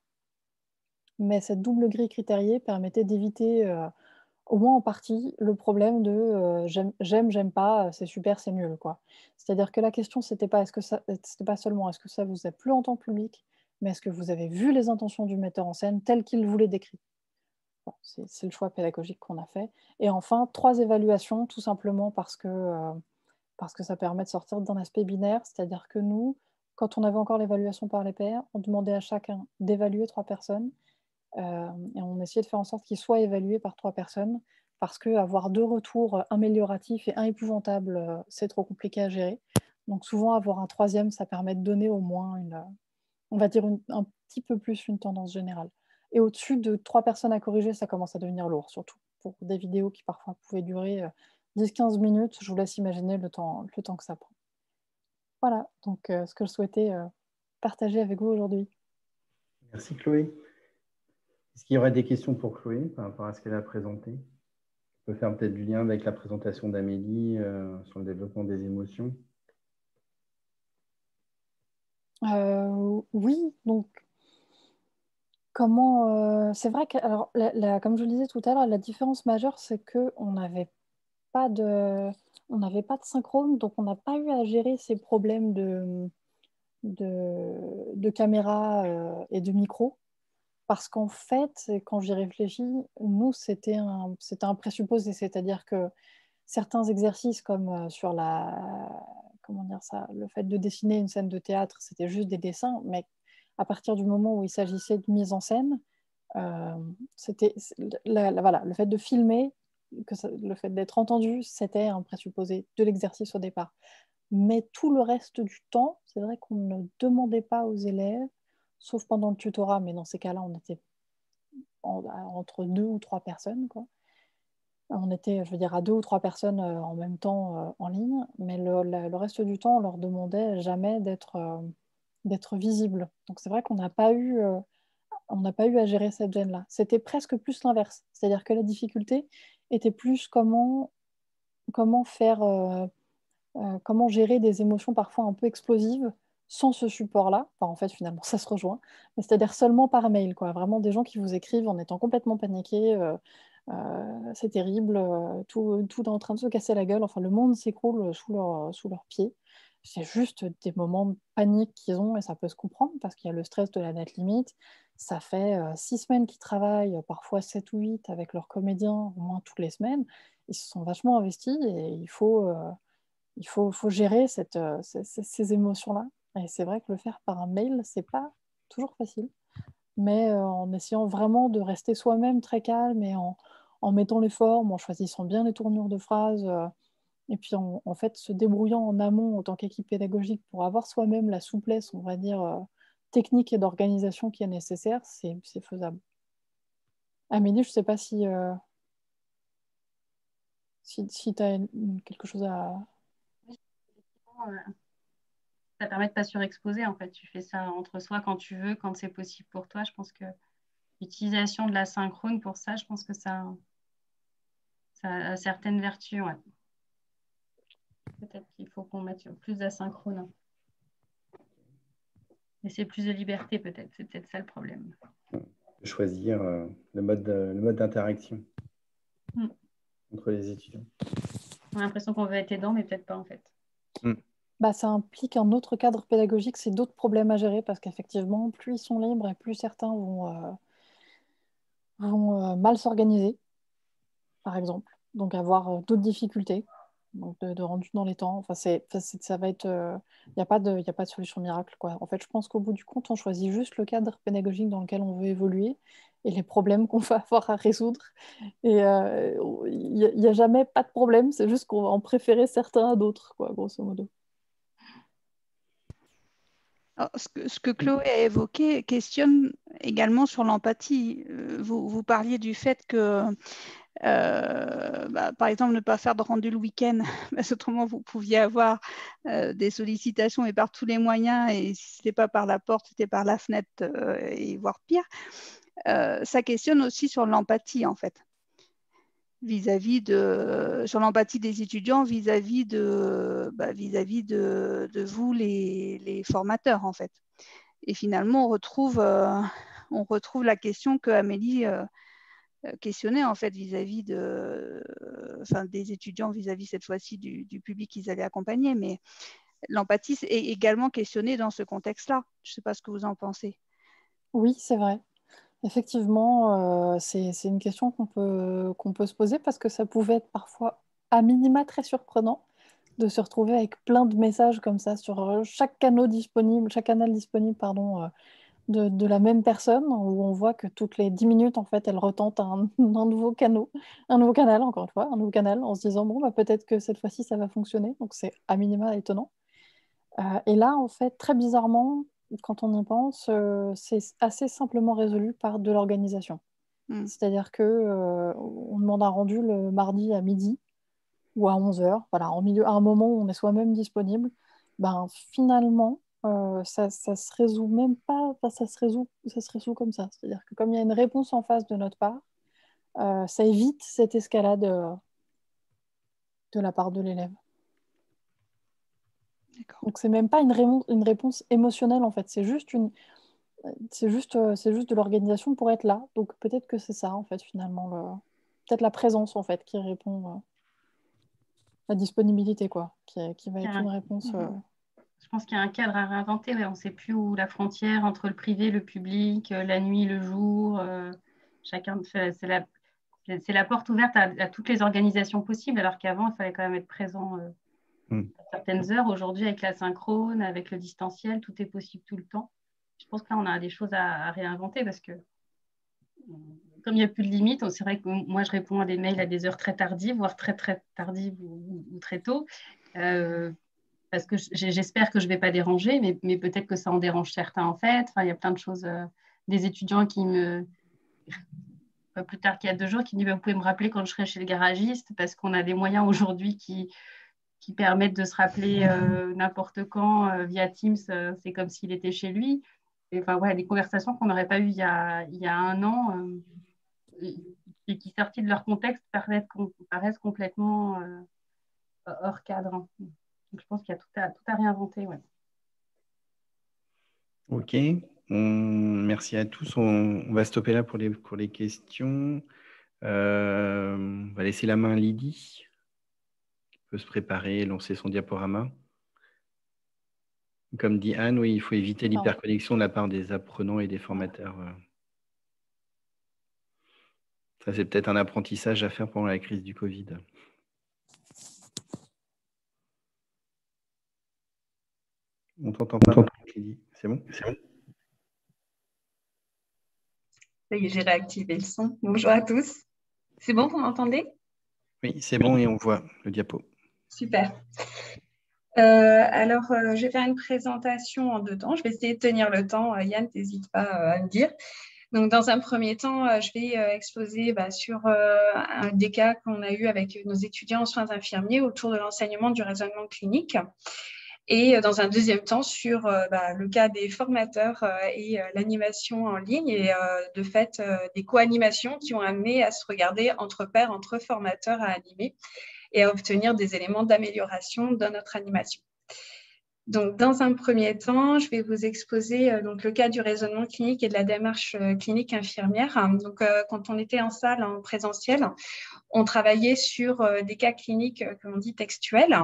mais cette double grille critériée permettait d'éviter, euh, au moins en partie, le problème de euh, j'aime, j'aime, j'aime pas, c'est super, c'est nul, quoi. C'est-à-dire que la question, c'était pas, est-ce que ça, c'était pas seulement est-ce que ça vous a plu en tant que public, mais est-ce que vous avez vu les intentions du metteur en scène telles qu'il voulait décrire. Bon, c'est, c'est le choix pédagogique qu'on a fait. Et enfin, trois évaluations, tout simplement parce que, euh, parce que ça permet de sortir d'un aspect binaire, c'est-à-dire que nous, quand on avait encore l'évaluation par les pairs, on demandait à chacun d'évaluer trois personnes, euh, et on essayait de faire en sorte qu'ils soient évalués par trois personnes, parce qu'avoir deux retours amélioratifs et un épouvantable, euh, c'est trop compliqué à gérer. Donc souvent, avoir un troisième, ça permet de donner au moins une, on va dire une, un petit peu plus une tendance générale. Et au-dessus de trois personnes à corriger, ça commence à devenir lourd, surtout pour des vidéos qui parfois pouvaient durer euh, dix à quinze minutes. Je vous laisse imaginer le temps, le temps que ça prend. Voilà, donc euh, ce que je souhaitais euh, partager avec vous aujourd'hui. Merci Chloé. Est-ce qu'il y aurait des questions pour Chloé par rapport à ce qu'elle a présenté? On peut faire peut-être du lien avec la présentation d'Amélie euh, sur le développement des émotions. Euh, oui, donc comment... Euh, c'est vrai que, alors, la, la, comme je le disais tout à l'heure, la différence majeure, c'est qu'on n'avait pas de... On n'avait pas de synchrone, donc on n'a pas eu à gérer ces problèmes de, de, de caméra euh, et de micro. Parce qu'en fait, quand j'y réfléchis, nous, c'était un, c'était un présupposé, c'est-à-dire que certains exercices comme euh, sur la, comment dire ça, le fait de dessiner une scène de théâtre, c'était juste des dessins, mais à partir du moment où il s'agissait de mise en scène, euh, c'était la, la, voilà, le fait de filmer, que ça, le fait d'être entendu, c'était un présupposé de l'exercice au départ. Mais tout le reste du temps, c'est vrai qu'on ne demandait pas aux élèves, sauf pendant le tutorat, mais dans ces cas-là, on était en, entre deux ou trois personnes, quoi. On était, je veux dire, à deux ou trois personnes euh, en même temps euh, en ligne, mais le, le, le, reste du temps, on leur demandait jamais d'être euh, d'être visible. Donc c'est vrai qu'on n'a pas eu, euh, on n'a pas eu à gérer cette gêne-là. C'était presque plus l'inverse, c'est-à-dire que la difficulté était plus comment comment faire, euh, euh, comment gérer des émotions parfois un peu explosives sans ce support-là. Enfin, en fait, finalement, ça se rejoint, mais c'est-à-dire seulement par mail, quoi. Vraiment des gens qui vous écrivent en étant complètement paniqués. Euh, euh, c'est terrible, euh, tout, tout est en train de se casser la gueule, enfin le monde s'écroule sous, leur, sous leurs pieds. C'est juste des moments de panique qu'ils ont et ça peut se comprendre parce qu'il y a le stress de la date limite. Ça fait euh, six semaines qu'ils travaillent, parfois sept ou huit avec leurs comédiens, au moins toutes les semaines. Ils se sont vachement investis et il faut, euh, il faut, faut gérer cette, euh, ces, ces émotions-là. Et c'est vrai que le faire par un mail, c'est pas toujours facile, mais euh, en essayant vraiment de rester soi-même très calme et en, en mettant les formes, en choisissant bien les tournures de phrases, euh, et puis en, en fait se débrouillant en amont en tant qu'équipe pédagogique pour avoir soi-même la souplesse, on va dire, euh, technique et d'organisation qui est nécessaire, c'est, c'est faisable. Amélie, je ne sais pas si, euh, si, si tu as quelque chose à... Ça permet de ne pas surexposer, en fait. Tu fais ça entre soi quand tu veux, quand c'est possible pour toi. Je pense que l'utilisation de la synchrone pour ça, je pense que ça, ça a certaines vertus. Ouais. Peut-être qu'il faut qu'on mette plus d'asynchrone. Laisser plus de liberté peut-être, c'est peut-être ça le problème. Choisir euh, le mode de, le mode d'interaction mm. entre les étudiants. On a l'impression qu'on veut être aidant, mais peut-être pas en fait. Mm. Bah, ça implique un autre cadre pédagogique, c'est d'autres problèmes à gérer parce qu'effectivement, plus ils sont libres et plus certains vont, euh, vont euh, mal s'organiser, par exemple. Donc avoir euh, d'autres difficultés, donc de, de rendu dans les temps. Enfin, c'est, c'est, ça va être, il euh, n'y a pas de, y a pas de solution miracle, quoi. En fait, je pense qu'au bout du compte, on choisit juste le cadre pédagogique dans lequel on veut évoluer et les problèmes qu'on va avoir à résoudre. Et il euh, n'y a, a jamais pas de problème, c'est juste qu'on va en préférer certains à d'autres, quoi, grosso modo. Alors, ce, que, ce que Chloé a évoqué questionne également sur l'empathie. Vous, vous parliez du fait que, euh, bah, par exemple, ne pas faire de rendu le week-end, parce qu'autrement, vous pouviez avoir euh, des sollicitations et par tous les moyens, et si ce n'était pas par la porte, c'était par la fenêtre, euh, et voire pire. Euh, ça questionne aussi sur l'empathie, en fait. vis-à-vis de, sur l'empathie des étudiants vis-à-vis de, bah, vis-à-vis de, de vous, les, les formateurs, en fait. Et finalement, on retrouve, euh, on retrouve la question que Amélie euh, questionnait, en fait, vis-à-vis de, euh, enfin, des étudiants, vis-à-vis cette fois-ci du, du public qu'ils allaient accompagner. Mais l'empathie est également questionnée dans ce contexte-là. Je ne sais pas ce que vous en pensez. Oui, c'est vrai. Effectivement, euh, c'est, c'est une question qu'on peut, qu'on peut se poser parce que ça pouvait être parfois à minima très surprenant de se retrouver avec plein de messages comme ça sur chaque canal disponible, chaque canal disponible pardon, euh, de, de la même personne, où on voit que toutes les dix minutes, en fait, elle retente un, un nouveau canal, un nouveau canal, encore une fois, un nouveau canal, en se disant, bon, bah, peut-être que cette fois-ci, ça va fonctionner. Donc, c'est à minima étonnant. Euh, et là, en fait, très bizarrement, quand on y pense, euh, c'est assez simplement résolu par de l'organisation. Mm. C'est-à-dire qu'on euh, demande un rendu le mardi à midi ou à onze heures, voilà, en milieu, à un moment où on est soi-même disponible. Ben, finalement, euh, ça, ça se résout même pas, ça se résout, ça se résout comme ça. C'est-à-dire que comme il y a une réponse en face de notre part, euh, ça évite cette escalade euh, de la part de l'élève. Donc c'est même pas une, ré une réponse émotionnelle en fait, c'est juste une, c'est juste, euh, c'est juste de l'organisation pour être là. Donc peut-être que c'est ça en fait finalement, le... peut-être la présence en fait qui répond, euh... la disponibilité quoi, qui, qui va être une réponse. Euh... Je pense qu'il y a un cadre à réinventer, mais on ne sait plus où la frontière entre le privé, le public, euh, la nuit, le jour. Euh, chacun fait, c'est la, c'est la porte ouverte à, à toutes les organisations possibles, alors qu'avant il fallait quand même être présent. Euh, Mm. à certaines heures. Aujourd'hui, avec la synchrone, avec le distanciel, tout est possible tout le temps. Je pense que là, on a des choses à, à réinventer parce que comme il n'y a plus de limite, c'est vrai que moi, je réponds à des mails à des heures très tardives, voire très, très tardives ou, ou très tôt, euh, parce que j'espère que je ne vais pas déranger, mais, mais peut-être que ça en dérange certains, en fait. Enfin, il y a plein de choses. Euh, des étudiants qui me... Pas plus tard qu'il y a deux jours, qui me disent, vous pouvez me rappeler quand je serai chez le garagiste, parce qu'on a des moyens aujourd'hui qui... qui permettent de se rappeler euh, n'importe quand euh, via Teams, euh, c'est comme s'il était chez lui. Et, enfin, ouais, des conversations qu'on n'aurait pas eues il y a, il y a un an euh, et, et qui, sorties de leur contexte, paraissent, paraissent complètement euh, hors cadre. Donc, je pense qu'il y a tout à, tout à réinventer. Ouais. Ok, on... merci à tous. On... on va stopper là pour les, pour les questions. Euh... On va laisser la main à Lydie. Peut se préparer et lancer son diaporama. Comme dit Anne, oui, il faut éviter l'hyperconnexion de la part des apprenants et des formateurs. Ça, c'est peut-être un apprentissage à faire pendant la crise du Covid. On t'entend pas, Lydie. C'est bon? C'est bon. Ça y est, j'ai réactivé le son. Bonjour à tous. C'est bon, vous m'entendez? Oui, c'est bon et on voit le diapo. Super. Euh, alors, euh, je vais faire une présentation en deux temps. Je vais essayer de tenir le temps. Euh, Yann, n'hésite pas euh, à me dire. Donc, dans un premier temps, euh, je vais euh, exposer bah, sur euh, un des cas qu'on a eu avec nos étudiants en soins infirmiers autour de l'enseignement du raisonnement clinique. Et euh, dans un deuxième temps, sur euh, bah, le cas des formateurs euh, et euh, l'animation en ligne et euh, de fait euh, des co-animations qui ont amené à se regarder entre pairs, entre formateurs à animer et à obtenir des éléments d'amélioration dans notre animation. Donc, dans un premier temps, je vais vous exposer euh, donc, le cas du raisonnement clinique et de la démarche euh, clinique infirmière. Donc, euh, quand on était en salle, en présentiel, on travaillait sur euh, des cas cliniques euh, que l'on dit textuels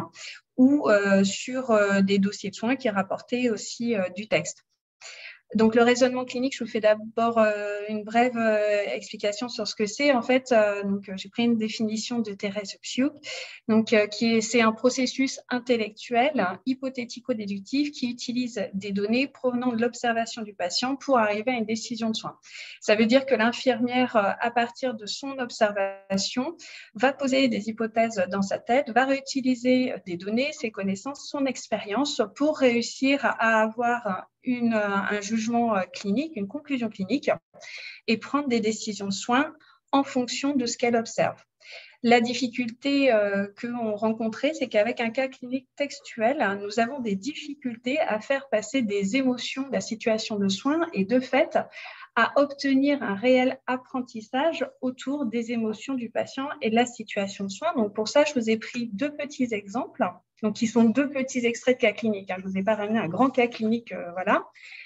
ou euh, sur euh, des dossiers de soins qui rapportaient aussi euh, du texte. Donc, le raisonnement clinique, je vous fais d'abord euh, une brève euh, explication sur ce que c'est. En fait, euh, donc, j'ai pris une définition de Thérèse Psiuk, donc, euh, qui est, c'est un processus intellectuel, hypothético-déductif, qui utilise des données provenant de l'observation du patient pour arriver à une décision de soin. Ça veut dire que l'infirmière, euh, à partir de son observation, va poser des hypothèses dans sa tête, va réutiliser des données, ses connaissances, son expérience pour réussir à avoir une, un jugement clinique, une conclusion clinique et prendre des décisions de soins en fonction de ce qu'elle observe. La difficulté euh, qu'on rencontrait, c'est qu'avec un cas clinique textuel, hein, nous avons des difficultés à faire passer des émotions de la situation de soins et de fait à obtenir un réel apprentissage autour des émotions du patient et de la situation de soins. Donc pour ça, je vous ai pris deux petits exemples, donc qui sont deux petits extraits de cas cliniques. Hein. Je ne vous ai pas ramené un grand cas clinique, euh, voilà.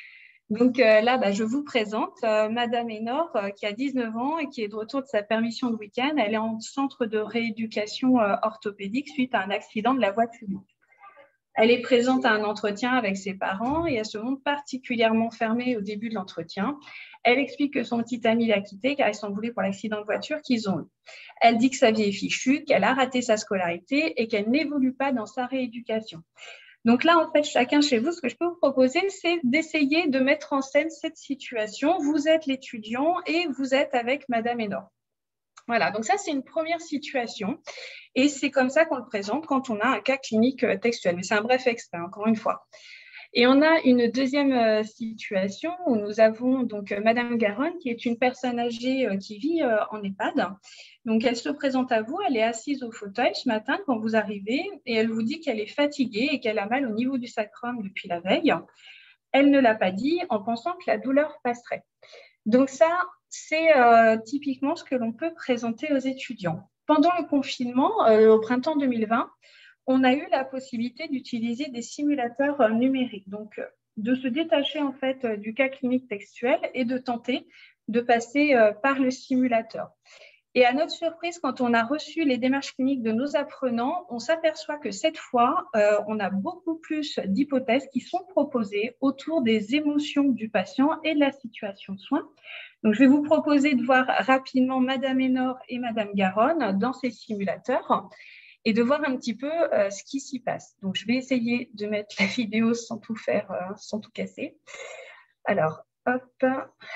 Donc euh, là, bah, je vous présente euh, Madame Hénor, euh, qui a dix-neuf ans et qui est de retour de sa permission de week-end. Elle est en centre de rééducation euh, orthopédique suite à un accident de la voie publique. Elle est présente à un entretien avec ses parents et elle se montre particulièrement fermée au début de l'entretien. Elle explique que son petit ami l'a quittée car ils s'en voulaient pour l'accident de voiture qu'ils ont eu. Elle dit que sa vie est fichue, qu'elle a raté sa scolarité et qu'elle n'évolue pas dans sa rééducation. Donc là, en fait, chacun chez vous, ce que je peux vous proposer, c'est d'essayer de mettre en scène cette situation. Vous êtes l'étudiant et vous êtes avec Madame Hénor. Voilà, donc ça, c'est une première situation. Et c'est comme ça qu'on le présente quand on a un cas clinique textuel. Mais c'est un bref extrait, encore une fois. Et on a une deuxième situation où nous avons donc Madame Garonne, qui est une personne âgée qui vit en EHPAD. Donc, elle se présente à vous, elle est assise au fauteuil ce matin quand vous arrivez et elle vous dit qu'elle est fatiguée et qu'elle a mal au niveau du sacrum depuis la veille. Elle ne l'a pas dit en pensant que la douleur passerait. Donc ça, c'est euh, typiquement ce que l'on peut présenter aux étudiants. Pendant le confinement, euh, au printemps deux mille vingt, on a eu la possibilité d'utiliser des simulateurs euh, numériques, donc euh, de se détacher en fait euh, du cas clinique textuel et de tenter de passer euh, par le simulateur. Et à notre surprise, quand on a reçu les démarches cliniques de nos apprenants, on s'aperçoit que cette fois, euh, on a beaucoup plus d'hypothèses qui sont proposées autour des émotions du patient et de la situation de soins. Donc, je vais vous proposer de voir rapidement Madame Hénor et Madame Garonne dans ces simulateurs et de voir un petit peu euh, ce qui s'y passe. Donc, je vais essayer de mettre la vidéo sans tout faire, euh, sans tout casser. Alors, hop.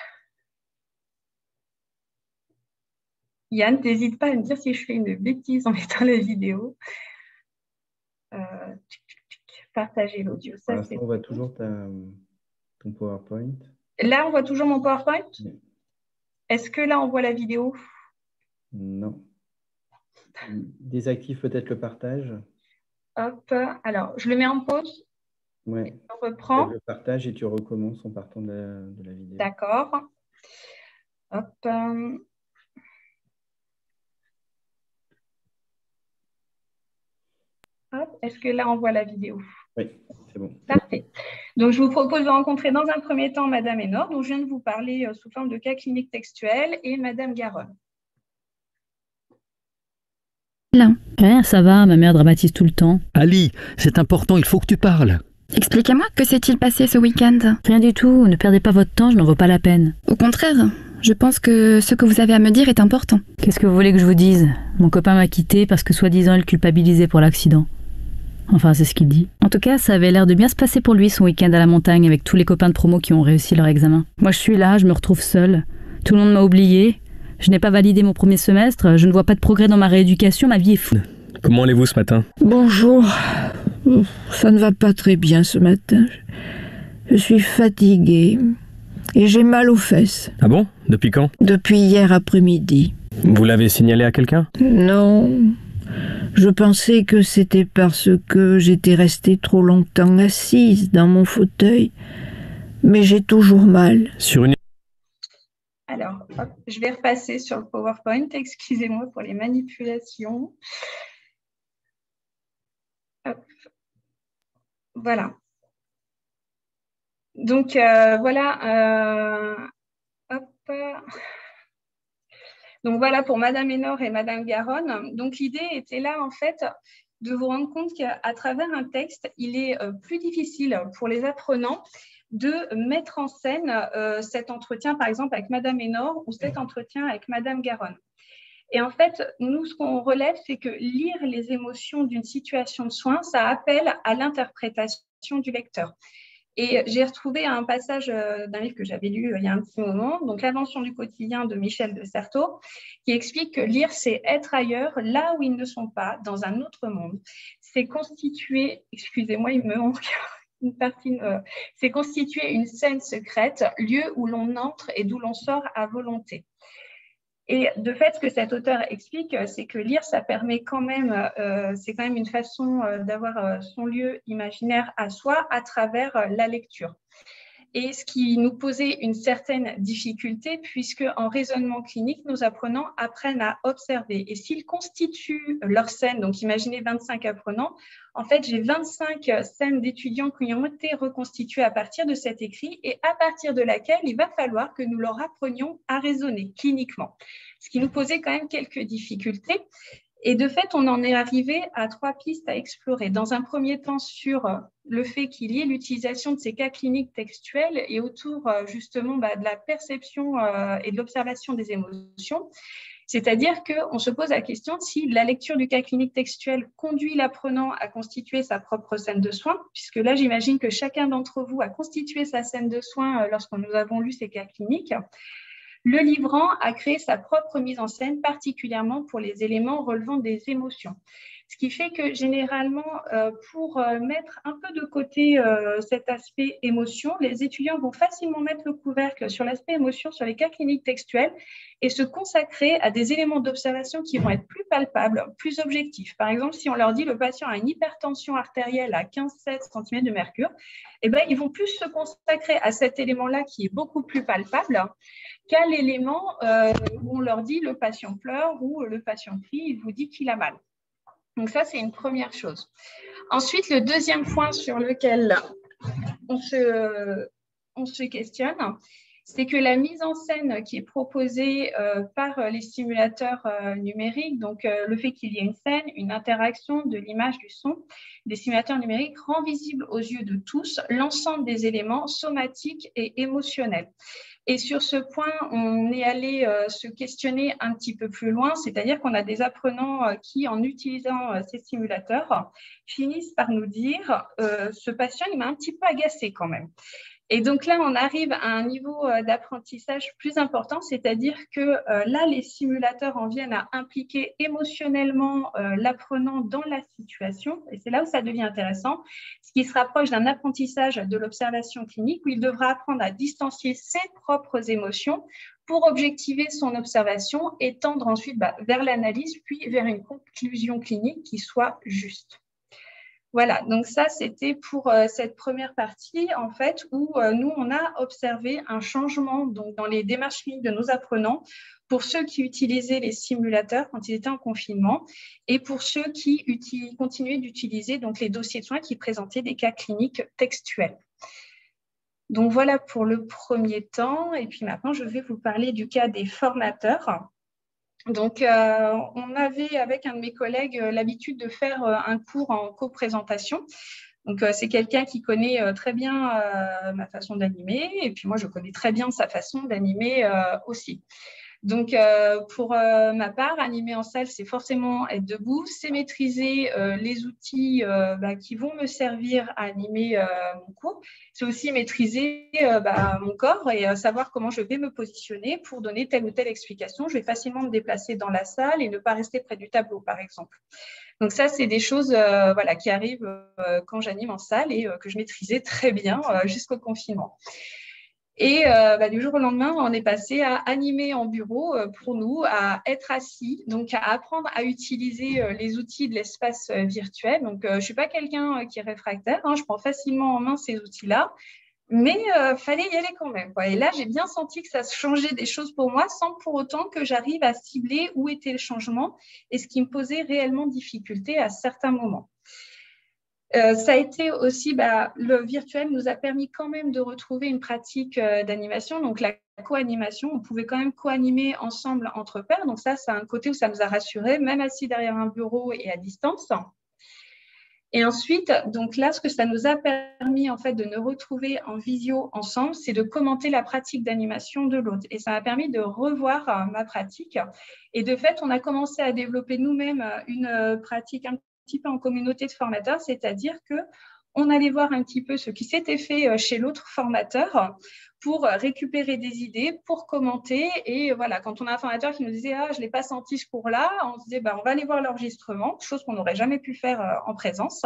Yann, n'hésite pas à me dire si je fais une bêtise en mettant la vidéo. Euh, partager l'audio. Pour l'instant, on voit toujours ta, ton PowerPoint. Là, on voit toujours mon PowerPoint. Oui. Est-ce que là, on voit la vidéo? Non. Désactive peut-être le partage. Hop. Alors, je le mets en pause. Oui. On reprend. Le partage et tu recommences en partant de la, de la vidéo. D'accord. Hop. Est-ce que là, on voit la vidéo? Oui, c'est bon. Parfait. Donc, je vous propose de rencontrer dans un premier temps Madame Hénor, dont je viens de vous parler euh, sous forme de cas clinique textuel, et Madame Garonne. Là. Rien, ça va, ma mère dramatise tout le temps. Ali, c'est important, il faut que tu parles. Expliquez-moi, que s'est-il passé ce week-end? Rien du tout, ne perdez pas votre temps, je n'en vaut pas la peine. Au contraire, je pense que ce que vous avez à me dire est important. Qu'est-ce que vous voulez que je vous dise? Mon copain m'a quitté parce que soi-disant il culpabilisait pour l'accident. Enfin, c'est ce qu'il dit. En tout cas, ça avait l'air de bien se passer pour lui son week-end à la montagne avec tous les copains de promo qui ont réussi leur examen. Moi, je suis là, je me retrouve seule. Tout le monde m'a oubliée. Je n'ai pas validé mon premier semestre, je ne vois pas de progrès dans ma rééducation, ma vie est fou. Comment allez-vous ce matin? Bonjour. Ça ne va pas très bien ce matin. Je suis fatiguée et j'ai mal aux fesses. Ah bon? Depuis quand? Depuis hier après-midi. Vous l'avez signalé à quelqu'un? Non. Je pensais que c'était parce que j'étais restée trop longtemps assise dans mon fauteuil, mais j'ai toujours mal. Sur une... Alors, hop, je vais repasser sur le PowerPoint. Excusez-moi pour les manipulations. Hop. Voilà. donc, euh, voilà. Euh, hop. Donc, voilà pour Madame Hénor et Madame Garonne. Donc, l'idée était là, en fait, de vous rendre compte qu'à travers un texte, il est euh, plus difficile pour les apprenants de mettre en scène euh, cet entretien, par exemple, avec Madame Hénor ou cet entretien avec Madame Garonne. Et en fait, nous, ce qu'on relève, c'est que lire les émotions d'une situation de soins, ça appelle à l'interprétation du lecteur. Et j'ai retrouvé un passage d'un livre que j'avais lu il y a un petit moment, donc L'Invention du quotidien de Michel de Certeau, qui explique que lire, c'est être ailleurs, là où ils ne sont pas, dans un autre monde. C'est constituer, excusez-moi, il me manque une partie, euh, c'est constituer une scène secrète, lieu où l'on entre et d'où l'on sort à volonté. Et de fait, ce que cet auteur explique, c'est que lire, ça permet quand même, euh, c'est quand même une façon euh, d'avoir euh, son lieu imaginaire à soi à travers euh, la lecture. Et ce qui nous posait une certaine difficulté, puisque en raisonnement clinique, nos apprenants apprennent à observer. Et s'ils constituent leur scène, donc imaginez vingt-cinq apprenants, en fait, j'ai vingt-cinq scènes d'étudiants qui ont été reconstituées à partir de cet écrit et à partir de laquelle il va falloir que nous leur apprenions à raisonner cliniquement. Ce qui nous posait quand même quelques difficultés. Et de fait, on en est arrivé à trois pistes à explorer. Dans un premier temps, sur le fait qu'il y ait l'utilisation de ces cas cliniques textuels et autour justement bah, de la perception euh, et de l'observation des émotions. C'est-à-dire qu'on se pose la question si la lecture du cas clinique textuel conduit l'apprenant à constituer sa propre scène de soins, puisque là, j'imagine que chacun d'entre vous a constitué sa scène de soins lorsque nous avons lu ces cas cliniques. Le livrant a créé sa propre mise en scène, particulièrement pour les éléments relevant des émotions. Ce qui fait que généralement, euh, pour euh, mettre un peu de côté euh, cet aspect émotion, les étudiants vont facilement mettre le couvercle sur l'aspect émotion, sur les cas cliniques textuels et se consacrer à des éléments d'observation qui vont être plus palpables, plus objectifs. Par exemple, si on leur dit le patient a une hypertension artérielle à quinze virgule sept centimètres de mercure, eh ben, ils vont plus se consacrer à cet élément-là qui est beaucoup plus palpable qu'à l'élément euh, où on leur dit le patient pleure ou le patient crie, il vous dit qu'il a mal. Donc ça, c'est une première chose. Ensuite, le deuxième point sur lequel on se, on se questionne, c'est que la mise en scène qui est proposée euh, par les simulateurs euh, numériques, donc euh, le fait qu'il y ait une scène, une interaction de l'image, du son, des simulateurs numériques rend visible aux yeux de tous l'ensemble des éléments somatiques et émotionnels. Et sur ce point, on est allé euh, se questionner un petit peu plus loin, c'est-à-dire qu'on a des apprenants euh, qui, en utilisant euh, ces simulateurs, finissent par nous dire euh, « ce patient, il m'a un petit peu agacé quand même ». Et donc là, on arrive à un niveau d'apprentissage plus important, c'est-à-dire que euh, là, les simulateurs en viennent à impliquer émotionnellement euh, l'apprenant dans la situation, et c'est là où ça devient intéressant, ce qui se rapproche d'un apprentissage de l'observation clinique, où il devra apprendre à distancier ses propres émotions pour objectiver son observation et tendre ensuite bah, vers l'analyse, puis vers une conclusion clinique qui soit juste. Voilà, donc ça, c'était pour euh, cette première partie, en fait, où euh, nous, on a observé un changement donc, dans les démarches cliniques de nos apprenants pour ceux qui utilisaient les simulateurs quand ils étaient en confinement et pour ceux qui continuaient d'utiliser donc, les dossiers de soins qui présentaient des cas cliniques textuels. Donc, voilà pour le premier temps. Et puis maintenant, je vais vous parler du cas des formateurs. Donc, euh, on avait, avec un de mes collègues, euh, l'habitude de faire euh, un cours en co-présentation. Donc, euh, c'est quelqu'un qui connaît euh, très bien euh, ma façon d'animer, et puis moi, je connais très bien sa façon d'animer euh, aussi. Donc, euh, pour euh, ma part, animer en salle, c'est forcément être debout, c'est maîtriser euh, les outils euh, bah, qui vont me servir à animer euh, mon cours. C'est aussi maîtriser euh, bah, mon corps et euh, savoir comment je vais me positionner pour donner telle ou telle explication. Je vais facilement me déplacer dans la salle et ne pas rester près du tableau, par exemple. Donc ça, c'est des choses euh, voilà, qui arrivent euh, quand j'anime en salle et euh, que je maîtrisais très bien euh, jusqu'au confinement. Et euh, bah, du jour au lendemain, on est passé à animer en bureau euh, pour nous, à être assis, donc à apprendre à utiliser euh, les outils de l'espace euh, virtuel. Donc, euh, je ne suis pas quelqu'un euh, qui est réfractaire, hein, je prends facilement en main ces outils-là, mais il euh, fallait y aller quand même, quoi. Et là, j'ai bien senti que ça changeait des choses pour moi sans pour autant que j'arrive à cibler où était le changement et ce qui me posait réellement difficulté à certains moments. Euh, ça a été aussi, bah, le virtuel nous a permis quand même de retrouver une pratique euh, d'animation. Donc, la co-animation, on pouvait quand même co-animer ensemble entre pairs. Donc, ça, c'est un côté où ça nous a rassurés, même assis derrière un bureau et à distance. Et ensuite, donc là, ce que ça nous a permis en fait de nous retrouver en visio ensemble, c'est de commenter la pratique d'animation de l'autre. Et ça m'a permis de revoir euh, ma pratique. Et de fait, on a commencé à développer nous-mêmes une euh, pratique un petit peu en communauté de formateurs, c'est-à-dire qu'on allait voir un petit peu ce qui s'était fait chez l'autre formateur pour récupérer des idées, pour commenter. Et voilà, quand on a un formateur qui nous disait « Ah, je ne l'ai pas senti ce cours-là », on se disait bah, « On va aller voir l'enregistrement », chose qu'on n'aurait jamais pu faire en présence,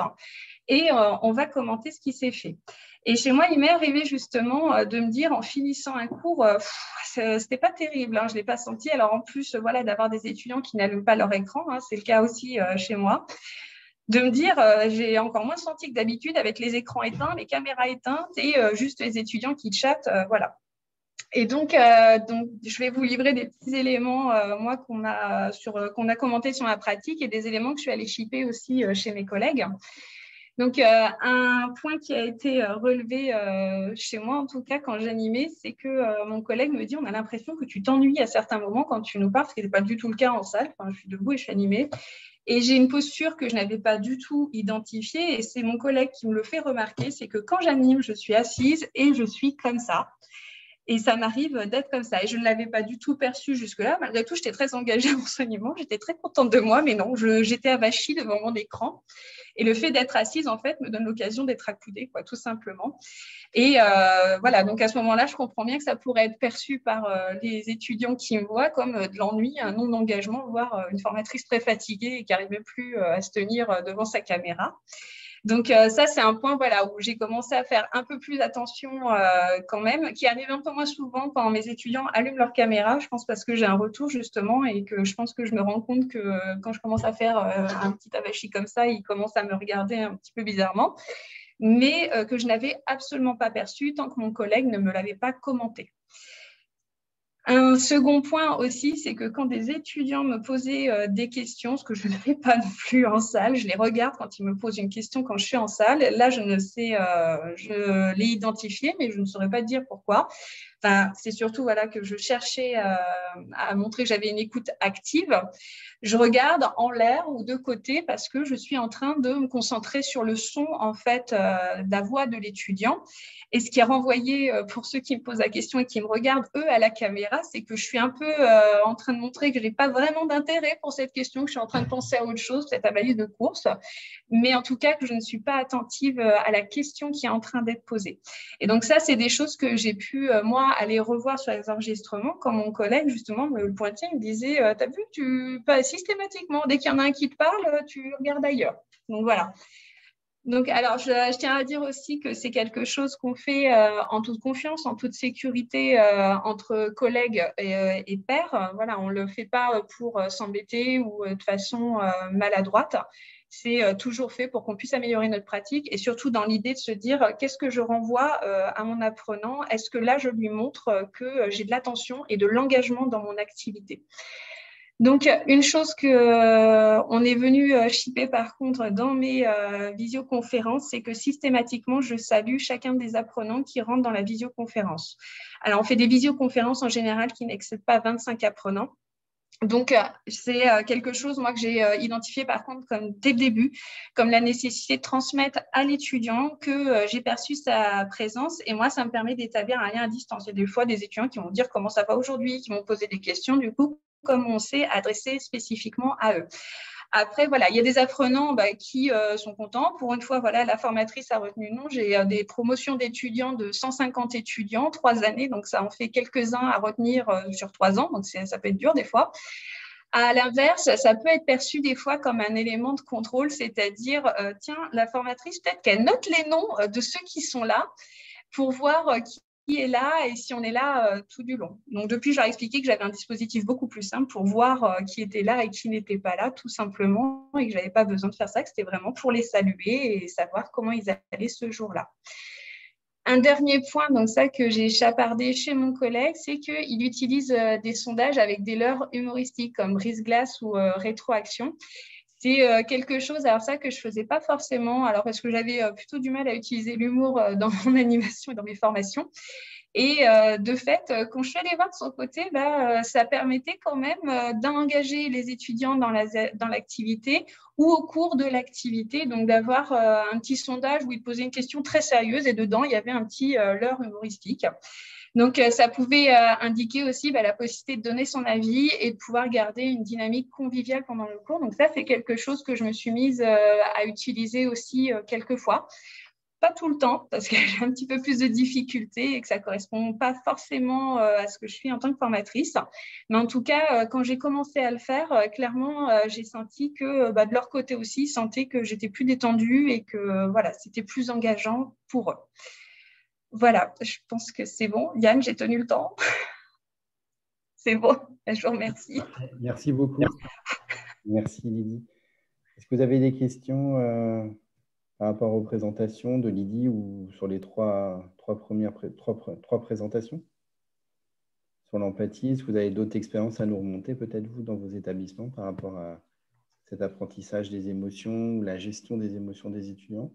et euh, on va commenter ce qui s'est fait. Et chez moi, il m'est arrivé justement de me dire, en finissant un cours, euh, c'était pas terrible, hein, je ne l'ai pas senti. Alors en plus, voilà, d'avoir des étudiants qui n'allument pas leur écran, hein, c'est le cas aussi euh, chez moi, de me dire, euh, j'ai encore moins senti que d'habitude avec les écrans éteints, les caméras éteintes et euh, juste les étudiants qui chattent, euh, voilà. Et donc, euh, donc, je vais vous livrer des petits éléments, euh, moi, qu'on a, sur, euh, qu'on a commenté sur ma pratique et des éléments que je suis allée shipper aussi euh, chez mes collègues. Donc, euh, un point qui a été euh, relevé euh, chez moi, en tout cas, quand j'animais, c'est que euh, mon collègue me dit, on a l'impression que tu t'ennuies à certains moments quand tu nous parles, ce qui n'était pas du tout le cas en salle. Enfin, je suis debout et je suis animée. Et j'ai une posture que je n'avais pas du tout identifiée. Et c'est mon collègue qui me le fait remarquer, c'est que quand j'anime, je suis assise et je suis comme ça. Et ça m'arrive d'être comme ça. Et je ne l'avais pas du tout perçu jusque-là. Malgré tout, j'étais très engagée à l'enseignement. J'étais très contente de moi, mais non, je, j'étais avachie devant mon écran. Et le fait d'être assise, en fait, me donne l'occasion d'être accoudée, quoi, tout simplement. Et euh, voilà, donc à ce moment-là, je comprends bien que ça pourrait être perçu par euh, les étudiants qui me voient comme euh, de l'ennui, un non-engagement, voire euh, une formatrice très fatiguée et qui n'arrivait plus euh, à se tenir euh, devant sa caméra. Donc euh, ça, c'est un point voilà, où j'ai commencé à faire un peu plus attention euh, quand même, qui arrive un peu moins souvent quand mes étudiants allument leur caméra, je pense parce que j'ai un retour justement et que je pense que je me rends compte que euh, quand je commence à faire euh, un petit avachi comme ça, ils commencent à me regarder un petit peu bizarrement, mais euh, que je n'avais absolument pas perçu tant que mon collègue ne me l'avait pas commenté. Un second point aussi, c'est que quand des étudiants me posaient euh, des questions, ce que je ne fais pas non plus en salle, je les regarde quand ils me posent une question quand je suis en salle. Là, je ne sais, euh, je l'ai identifié, mais je ne saurais pas dire pourquoi. Enfin, c'est surtout voilà, que je cherchais euh, à montrer que j'avais une écoute active. Je regarde en l'air ou de côté parce que je suis en train de me concentrer sur le son en fait, euh, de la voix de l'étudiant. Et ce qui est renvoyé euh, pour ceux qui me posent la question et qui me regardent, eux, à la caméra, c'est que je suis un peu euh, en train de montrer que je n'ai pas vraiment d'intérêt pour cette question, que je suis en train de penser à autre chose, peut-être à ma liste de courses, mais en tout cas que je ne suis pas attentive à la question qui est en train d'être posée. Et donc ça, c'est des choses que j'ai pu, euh, moi, aller revoir sur les enregistrements quand mon collègue, justement, me le pointait, il me disait euh, « T'as vu, tu pas systématiquement, dès qu'il y en a un qui te parle, tu regardes ailleurs. » Donc voilà. Donc, alors, je, je tiens à dire aussi que c'est quelque chose qu'on fait euh, en toute confiance, en toute sécurité euh, entre collègues et, euh, et pairs. Voilà, on ne le fait pas pour euh, s'embêter ou euh, de façon euh, maladroite. C'est euh, toujours fait pour qu'on puisse améliorer notre pratique et surtout dans l'idée de se dire euh, qu'est-ce que je renvoie euh, à mon apprenant? Est-ce que là, je lui montre euh, que euh, j'ai de l'attention et de l'engagement dans mon activité? Donc, une chose qu'on euh, est venu euh, shipper par contre dans mes euh, visioconférences, c'est que systématiquement, je salue chacun des apprenants qui rentrent dans la visioconférence. Alors, on fait des visioconférences en général qui n'excèdent pas vingt-cinq apprenants. Donc, euh, c'est euh, quelque chose, moi, que j'ai euh, identifié par contre comme dès le début, comme la nécessité de transmettre à l'étudiant que euh, j'ai perçu sa présence et moi, ça me permet d'établir un lien à distance. Il y a des fois des étudiants qui vont dire comment ça va aujourd'hui, qui m'ont posé des questions, du coup, comme on s'est adressé spécifiquement à eux. Après, voilà, il y a des apprenants bah, qui euh, sont contents. Pour une fois, voilà, la formatrice a retenu non. J'ai euh, des promotions d'étudiants de cent cinquante étudiants, trois années, donc ça en fait quelques-uns à retenir euh, sur trois ans, donc ça peut être dur des fois. À l'inverse, ça peut être perçu des fois comme un élément de contrôle, c'est-à-dire, euh, tiens, la formatrice, peut-être qu'elle note les noms euh, de ceux qui sont là pour voir euh, qui qui est là et si on est là euh, tout du long. Donc, depuis, je leur ai expliqué que j'avais un dispositif beaucoup plus simple pour voir euh, qui était là et qui n'était pas là, tout simplement, et que je n'avais pas besoin de faire ça, que c'était vraiment pour les saluer et savoir comment ils allaient ce jour-là. Un dernier point, donc ça que j'ai chapardé chez mon collègue, c'est qu'il utilise euh, des sondages avec des leurres humoristiques comme brise-glace ou euh, rétroaction. C'est euh, quelque chose, alors ça, que je ne faisais pas forcément, alors parce que j'avais euh, plutôt du mal à utiliser l'humour euh, dans mon animation et dans mes formations. Et euh, de fait, euh, quand je suis allée voir de son côté, bah, euh, ça permettait quand même euh, d'engager les étudiants dans la, dans l'activité ou au cours de l'activité, donc d'avoir euh, un petit sondage où ils posaient une question très sérieuse et dedans, il y avait un petit euh, leurre humoristique. Donc, euh, ça pouvait euh, indiquer aussi bah, la possibilité de donner son avis et de pouvoir garder une dynamique conviviale pendant le cours. Donc, ça, c'est quelque chose que je me suis mise euh, à utiliser aussi euh, quelques fois. Pas tout le temps, parce que j'ai un petit peu plus de difficultés et que ça ne correspond pas forcément euh, à ce que je suis en tant que formatrice. Mais en tout cas, euh, quand j'ai commencé à le faire, euh, clairement, euh, j'ai senti que bah, de leur côté aussi, ils sentaient que j'étais plus détendue et que euh, voilà, c'était plus engageant pour eux. Voilà, je pense que c'est bon. Yann, j'ai tenu le temps. C'est bon, je vous remercie. Merci beaucoup. Merci Lydie. Est-ce que vous avez des questions euh, par rapport aux présentations de Lydie ou sur les trois, trois premières pré trois, trois présentations sur l'empathie? Est-ce que vous avez d'autres expériences à nous remonter, peut-être vous, dans vos établissements par rapport à cet apprentissage des émotions ou la gestion des émotions des étudiants?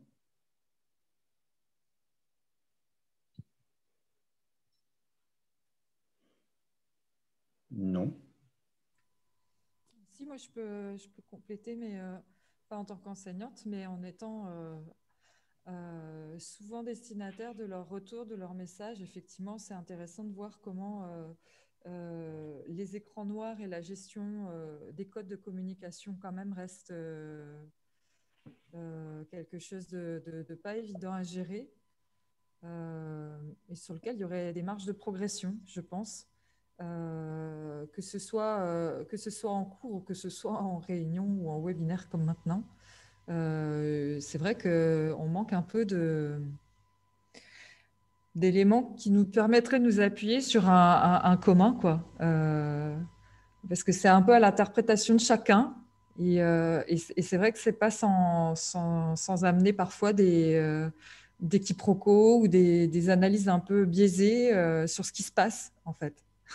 Non. Si, moi, je peux, je peux compléter, mais euh, pas en tant qu'enseignante, mais en étant euh, euh, souvent destinataire de leur retour, de leur message. Effectivement, c'est intéressant de voir comment euh, euh, les écrans noirs et la gestion euh, des codes de communication quand même restent euh, euh, quelque chose de, de, de pas évident à gérer euh, et sur lequel il y aurait des marges de progression, je pense. Euh, que, ce soit, euh, que ce soit en cours ou que ce soit en réunion ou en webinaire comme maintenant. Euh, c'est vrai qu'on manque un peu de, d'éléments qui nous permettraient de nous appuyer sur un, un, un commun, quoi. Euh, parce que c'est un peu à l'interprétation de chacun. Et, euh, et, et c'est vrai que c'est pas sans, sans, sans amener parfois des, euh, des quiproquos ou des, des analyses un peu biaisées euh, sur ce qui se passe, en fait.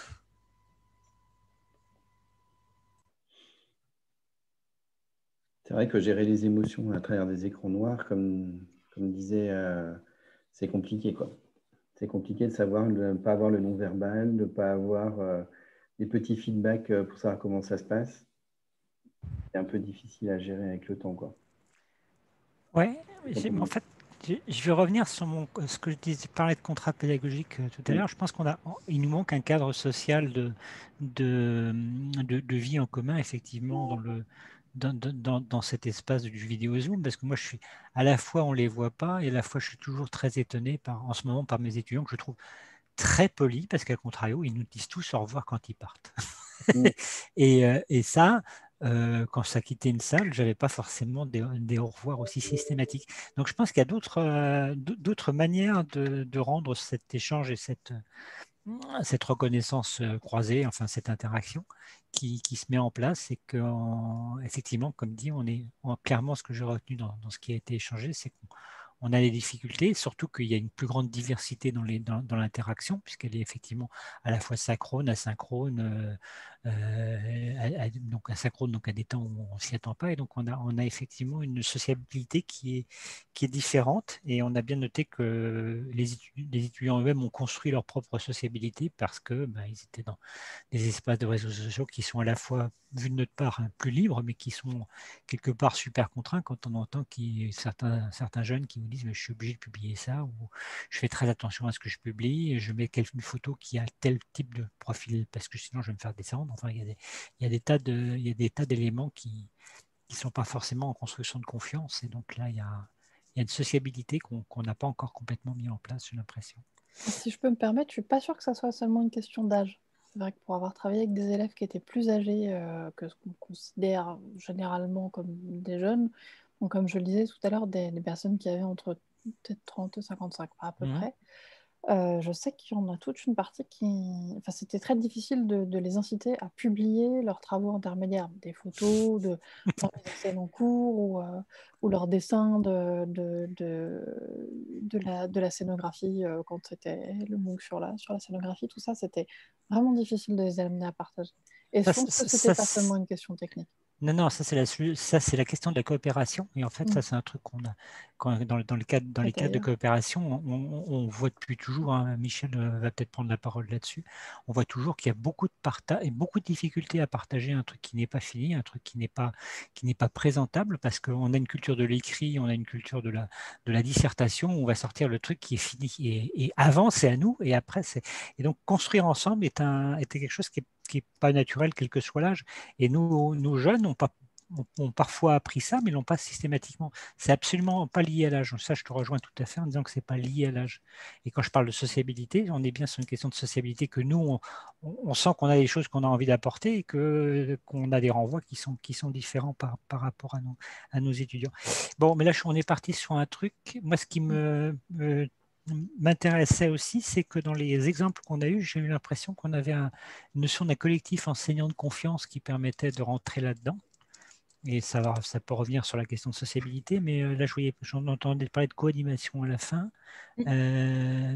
C'est vrai que gérer les émotions à travers des écrans noirs, comme, comme disait, euh, c'est compliqué, quoi. C'est compliqué de savoir, de ne pas avoir le non-verbal, de ne pas avoir euh, des petits feedbacks pour savoir comment ça se passe. C'est un peu difficile à gérer avec le temps, quoi. Ouais, en fait, je vais revenir sur mon, ce que je disais, parler de contrat pédagogique tout à l'heure. Je pense qu'on a, il nous manque un cadre social de, de, de, de vie en commun, effectivement, dans le, Dans, dans, dans cet espace du vidéo Zoom, parce que moi, je suis à la fois, on ne les voit pas, et à la fois, je suis toujours très étonné par, en ce moment par mes étudiants que je trouve très polis, parce qu'à contrario, ils nous disent tous au revoir quand ils partent. Mmh. et, euh, et ça, euh, quand ça quittait une salle, je n'avais pas forcément des, des au revoir aussi systématiques. Donc, je pense qu'il y a d'autres euh, d'autres manières de, de rendre cet échange et cette cette reconnaissance croisée, enfin cette interaction qui, qui se met en place et qu'effectivement, comme dit, on est on, clairement ce que j'ai retenu dans, dans ce qui a été échangé, c'est qu'on on a des difficultés, surtout qu'il y a une plus grande diversité dans, les, dans, dans l'interaction, puisqu'elle est effectivement à la fois synchrone, asynchrone, euh, euh, à, à, donc asynchrone, donc à des temps où on ne s'y attend pas, et donc on a, on a effectivement une sociabilité qui est, qui est différente, et on a bien noté que les étudiants, les étudiants eux-mêmes ont construit leur propre sociabilité parce que ben, ils étaient dans des espaces de réseaux sociaux qui sont à la fois, vus de notre part, hein, plus libres, mais qui sont quelque part super contraints quand on entend qu'il certains, certains jeunes qui nous disent mais je suis obligé de publier ça, ou je fais très attention à ce que je publie, et je mets une photo qui a tel type de profil parce que sinon je vais me faire descendre. Enfin, il y a des, il y a des tas de, il y a des tas d'éléments qui ne sont pas forcément en construction de confiance, et donc là il y a, il y a une sociabilité qu'on qu'on n'a pas encore complètement mis en place, j'ai l'impression. Si je peux me permettre, je ne suis pas sûre que ça soit seulement une question d'âge. C'est vrai que pour avoir travaillé avec des élèves qui étaient plus âgés euh, que ce qu'on considère généralement comme des jeunes, donc comme je le disais tout à l'heure, des, des personnes qui avaient entre peut-être trente et cinquante-cinq à peu mmh. près, euh, je sais qu'il y en a toute une partie qui... Enfin, c'était très difficile de, de les inciter à publier leurs travaux intermédiaires, des photos, de, de scènes en cours, ou, euh, ou leurs dessins de, de, de, de, la, de la scénographie, euh, quand c'était le MOOC sur la, sur la scénographie, tout ça, c'était vraiment difficile de les amener à partager. Et ça, je pense que ce n'était pas seulement une question technique. Non, non, ça c'est la, ça, c'est la question de la coopération. Et en fait, Mm. ça, c'est un truc qu'on a quand, dans, dans, le cadre, dans les cadres de coopération, on, on, on voit depuis toujours, hein, Michel va peut-être prendre la parole là-dessus, on voit toujours qu'il y a beaucoup de partage et beaucoup de difficultés à partager un truc qui n'est pas fini, un truc qui n'est pas, qui n'est pas présentable, parce qu'on a une culture de l'écrit, on a une culture de la, de la dissertation, où on va sortir le truc qui est fini. Et, et avant, c'est à nous, et après, c'est. Et donc, construire ensemble est, un, est quelque chose qui est qui n'est pas naturel, quel que soit l'âge. Et nous, nos jeunes ont, pas, ont, ont parfois appris ça, mais ils ne l'ont pas systématiquement. C'est absolument pas lié à l'âge. Ça, je te rejoins tout à fait en disant que ce n'est pas lié à l'âge. Et quand je parle de sociabilité, on est bien sur une question de sociabilité que nous, on, on sent qu'on a des choses qu'on a envie d'apporter et que, qu'on a des renvois qui sont, qui sont différents par, par rapport à nos, à nos étudiants. Bon, mais là, on est parti sur un truc. Moi, ce qui me... me m'intéressait aussi, c'est que dans les exemples qu'on a eus, j'ai eu l'impression qu'on avait un, une notion d'un collectif enseignant de confiance qui permettait de rentrer là-dedans. Et ça, va, ça peut revenir sur la question de sociabilité, mais là, je voyais, j'en entendais parler de co-animation à la fin. Euh,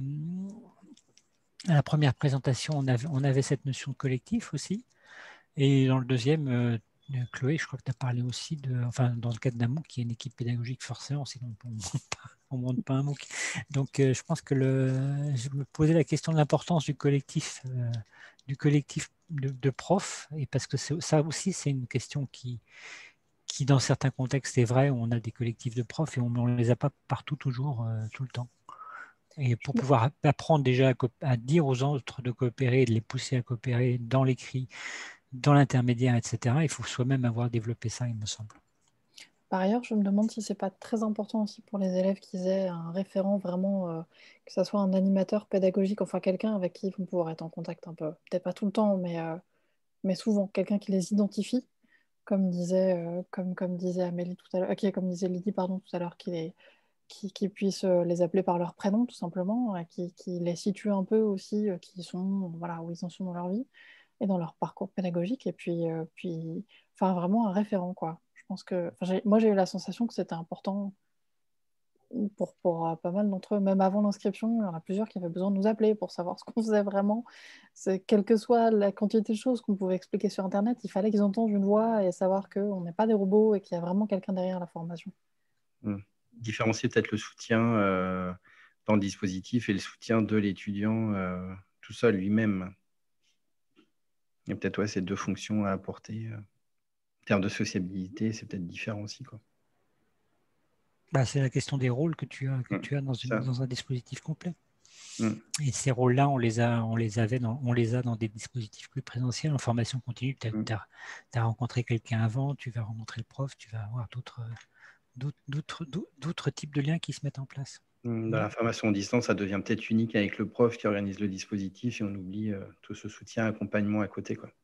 à la première présentation, on avait, on avait cette notion de collectif aussi. Et dans le deuxième, euh, Chloé, je crois que tu as parlé aussi de, enfin, dans le cadre d'un MOOC, qui est une équipe pédagogique forcément, sinon on ne monte pas un MOOC. Donc, euh, je pense que le, je me posais la question de l'importance du collectif, euh, du collectif de, de profs, et parce que ça aussi, c'est une question qui, qui, dans certains contextes, est vrai. On a des collectifs de profs et on ne les a pas partout, toujours, euh, tout le temps. Et pour pouvoir apprendre déjà à, à dire aux autres de coopérer, de les pousser à coopérer dans l'écrit, dans l'intermédiaire, et cetera, il faut soi-même avoir développé ça, il me semble. Par ailleurs, je me demande si ce n'est pas très important aussi pour les élèves qu'ils aient un référent vraiment, euh, que ce soit un animateur pédagogique, enfin quelqu'un avec qui ils vont pouvoir être en contact un peu. Peut-être pas tout le temps, mais, euh, mais souvent, quelqu'un qui les identifie, comme disait, euh, comme, comme disait Amélie tout à l'heure, okay, comme disait Lydie pardon, tout à l'heure, qui, les, qui, qui puisse les appeler par leur prénom, tout simplement, euh, qui, qui les situe un peu aussi, euh, qui sont, voilà, où ils en sont dans leur vie et dans leur parcours pédagogique, et puis, euh, puis enfin, vraiment un référent, quoi. Je pense que, j'ai, moi, j'ai eu la sensation que c'était important pour, pour uh, pas mal d'entre eux, même avant l'inscription. Il y en a plusieurs qui avaient besoin de nous appeler pour savoir ce qu'on faisait vraiment. C'est, quelle que soit la quantité de choses qu'on pouvait expliquer sur Internet, il fallait qu'ils entendent une voix et savoir qu'on n'est pas des robots et qu'il y a vraiment quelqu'un derrière la formation. Mmh. Différencier peut-être le soutien euh, dans le dispositif et le soutien de l'étudiant euh, tout seul, lui-même. Il y a peut-être ouais, ces deux fonctions à apporter. Euh, en termes de sociabilité, c'est peut-être différent aussi, quoi. Bah, c'est la question des rôles que tu as, que mmh, tu as dans, une, dans un dispositif complet. Mmh. Et ces rôles-là, on les a, on les avait dans, on les a dans des dispositifs plus présentiels, en formation continue. Tu as, mmh. as rencontré quelqu'un avant, tu vas rencontrer le prof, tu vas avoir d'autres, d'autres, d'autres types de liens qui se mettent en place. Dans la formation à distance, ça devient peut-être unique avec le prof qui organise le dispositif et on oublie euh, tout ce soutien, accompagnement à côté, quoi.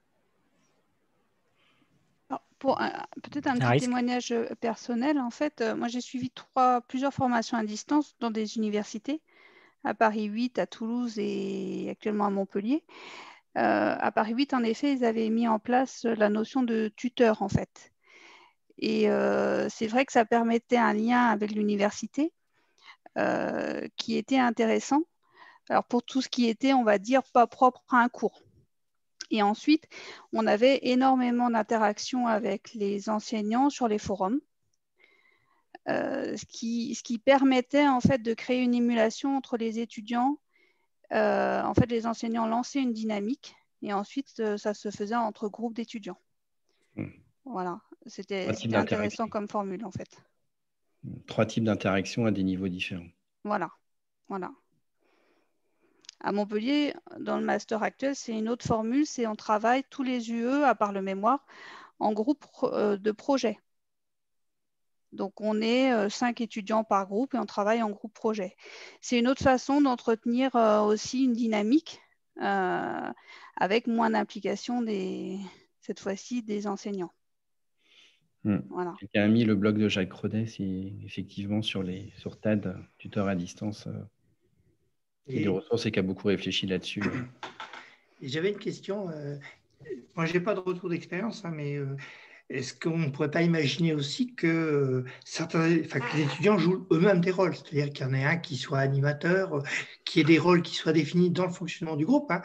Pour peut-être un, un petit témoignage personnel, en fait, euh, moi j'ai suivi trois, plusieurs formations à distance dans des universités, à Paris huit, à Toulouse et actuellement à Montpellier. Euh, à Paris huit, en effet, ils avaient mis en place la notion de tuteur, en fait. Et euh, c'est vrai que ça permettait un lien avec l'université euh, qui était intéressant. Alors pour tout ce qui était, on va dire, pas propre à un cours. Et ensuite, on avait énormément d'interactions avec les enseignants sur les forums, euh, ce, qui, ce qui permettait en fait de créer une émulation entre les étudiants. Euh, en fait, les enseignants lançaient une dynamique et ensuite, euh, ça se faisait entre groupes d'étudiants. Mmh. Voilà, c'était intéressant comme formule en fait. Trois types d'interactions à des niveaux différents. Voilà, voilà. À Montpellier, dans le master actuel, c'est une autre formule, c'est on travaille tous les U E, à part le mémoire, en groupe de projet. Donc, on est euh, cinq étudiants par groupe et on travaille en groupe projet. C'est une autre façon d'entretenir euh, aussi une dynamique euh, avec moins d'implication, des... cette fois-ci, des enseignants. Mmh. Voilà. Quelqu'un a mis le blog de Jacques Rodet, c'est effectivement sur, les, sur T A D, tuteur à distance. Euh... qui est des ressources et qui a beaucoup réfléchi là-dessus. J'avais une question. Euh, moi, je n'ai pas de retour d'expérience, hein, mais euh, est-ce qu'on ne pourrait pas imaginer aussi que, euh, certains, que les étudiants jouent eux-mêmes des rôles? C'est-à-dire qu'il y en ait un qui soit animateur, euh, qu'il y ait des rôles qui soient définis dans le fonctionnement du groupe, hein,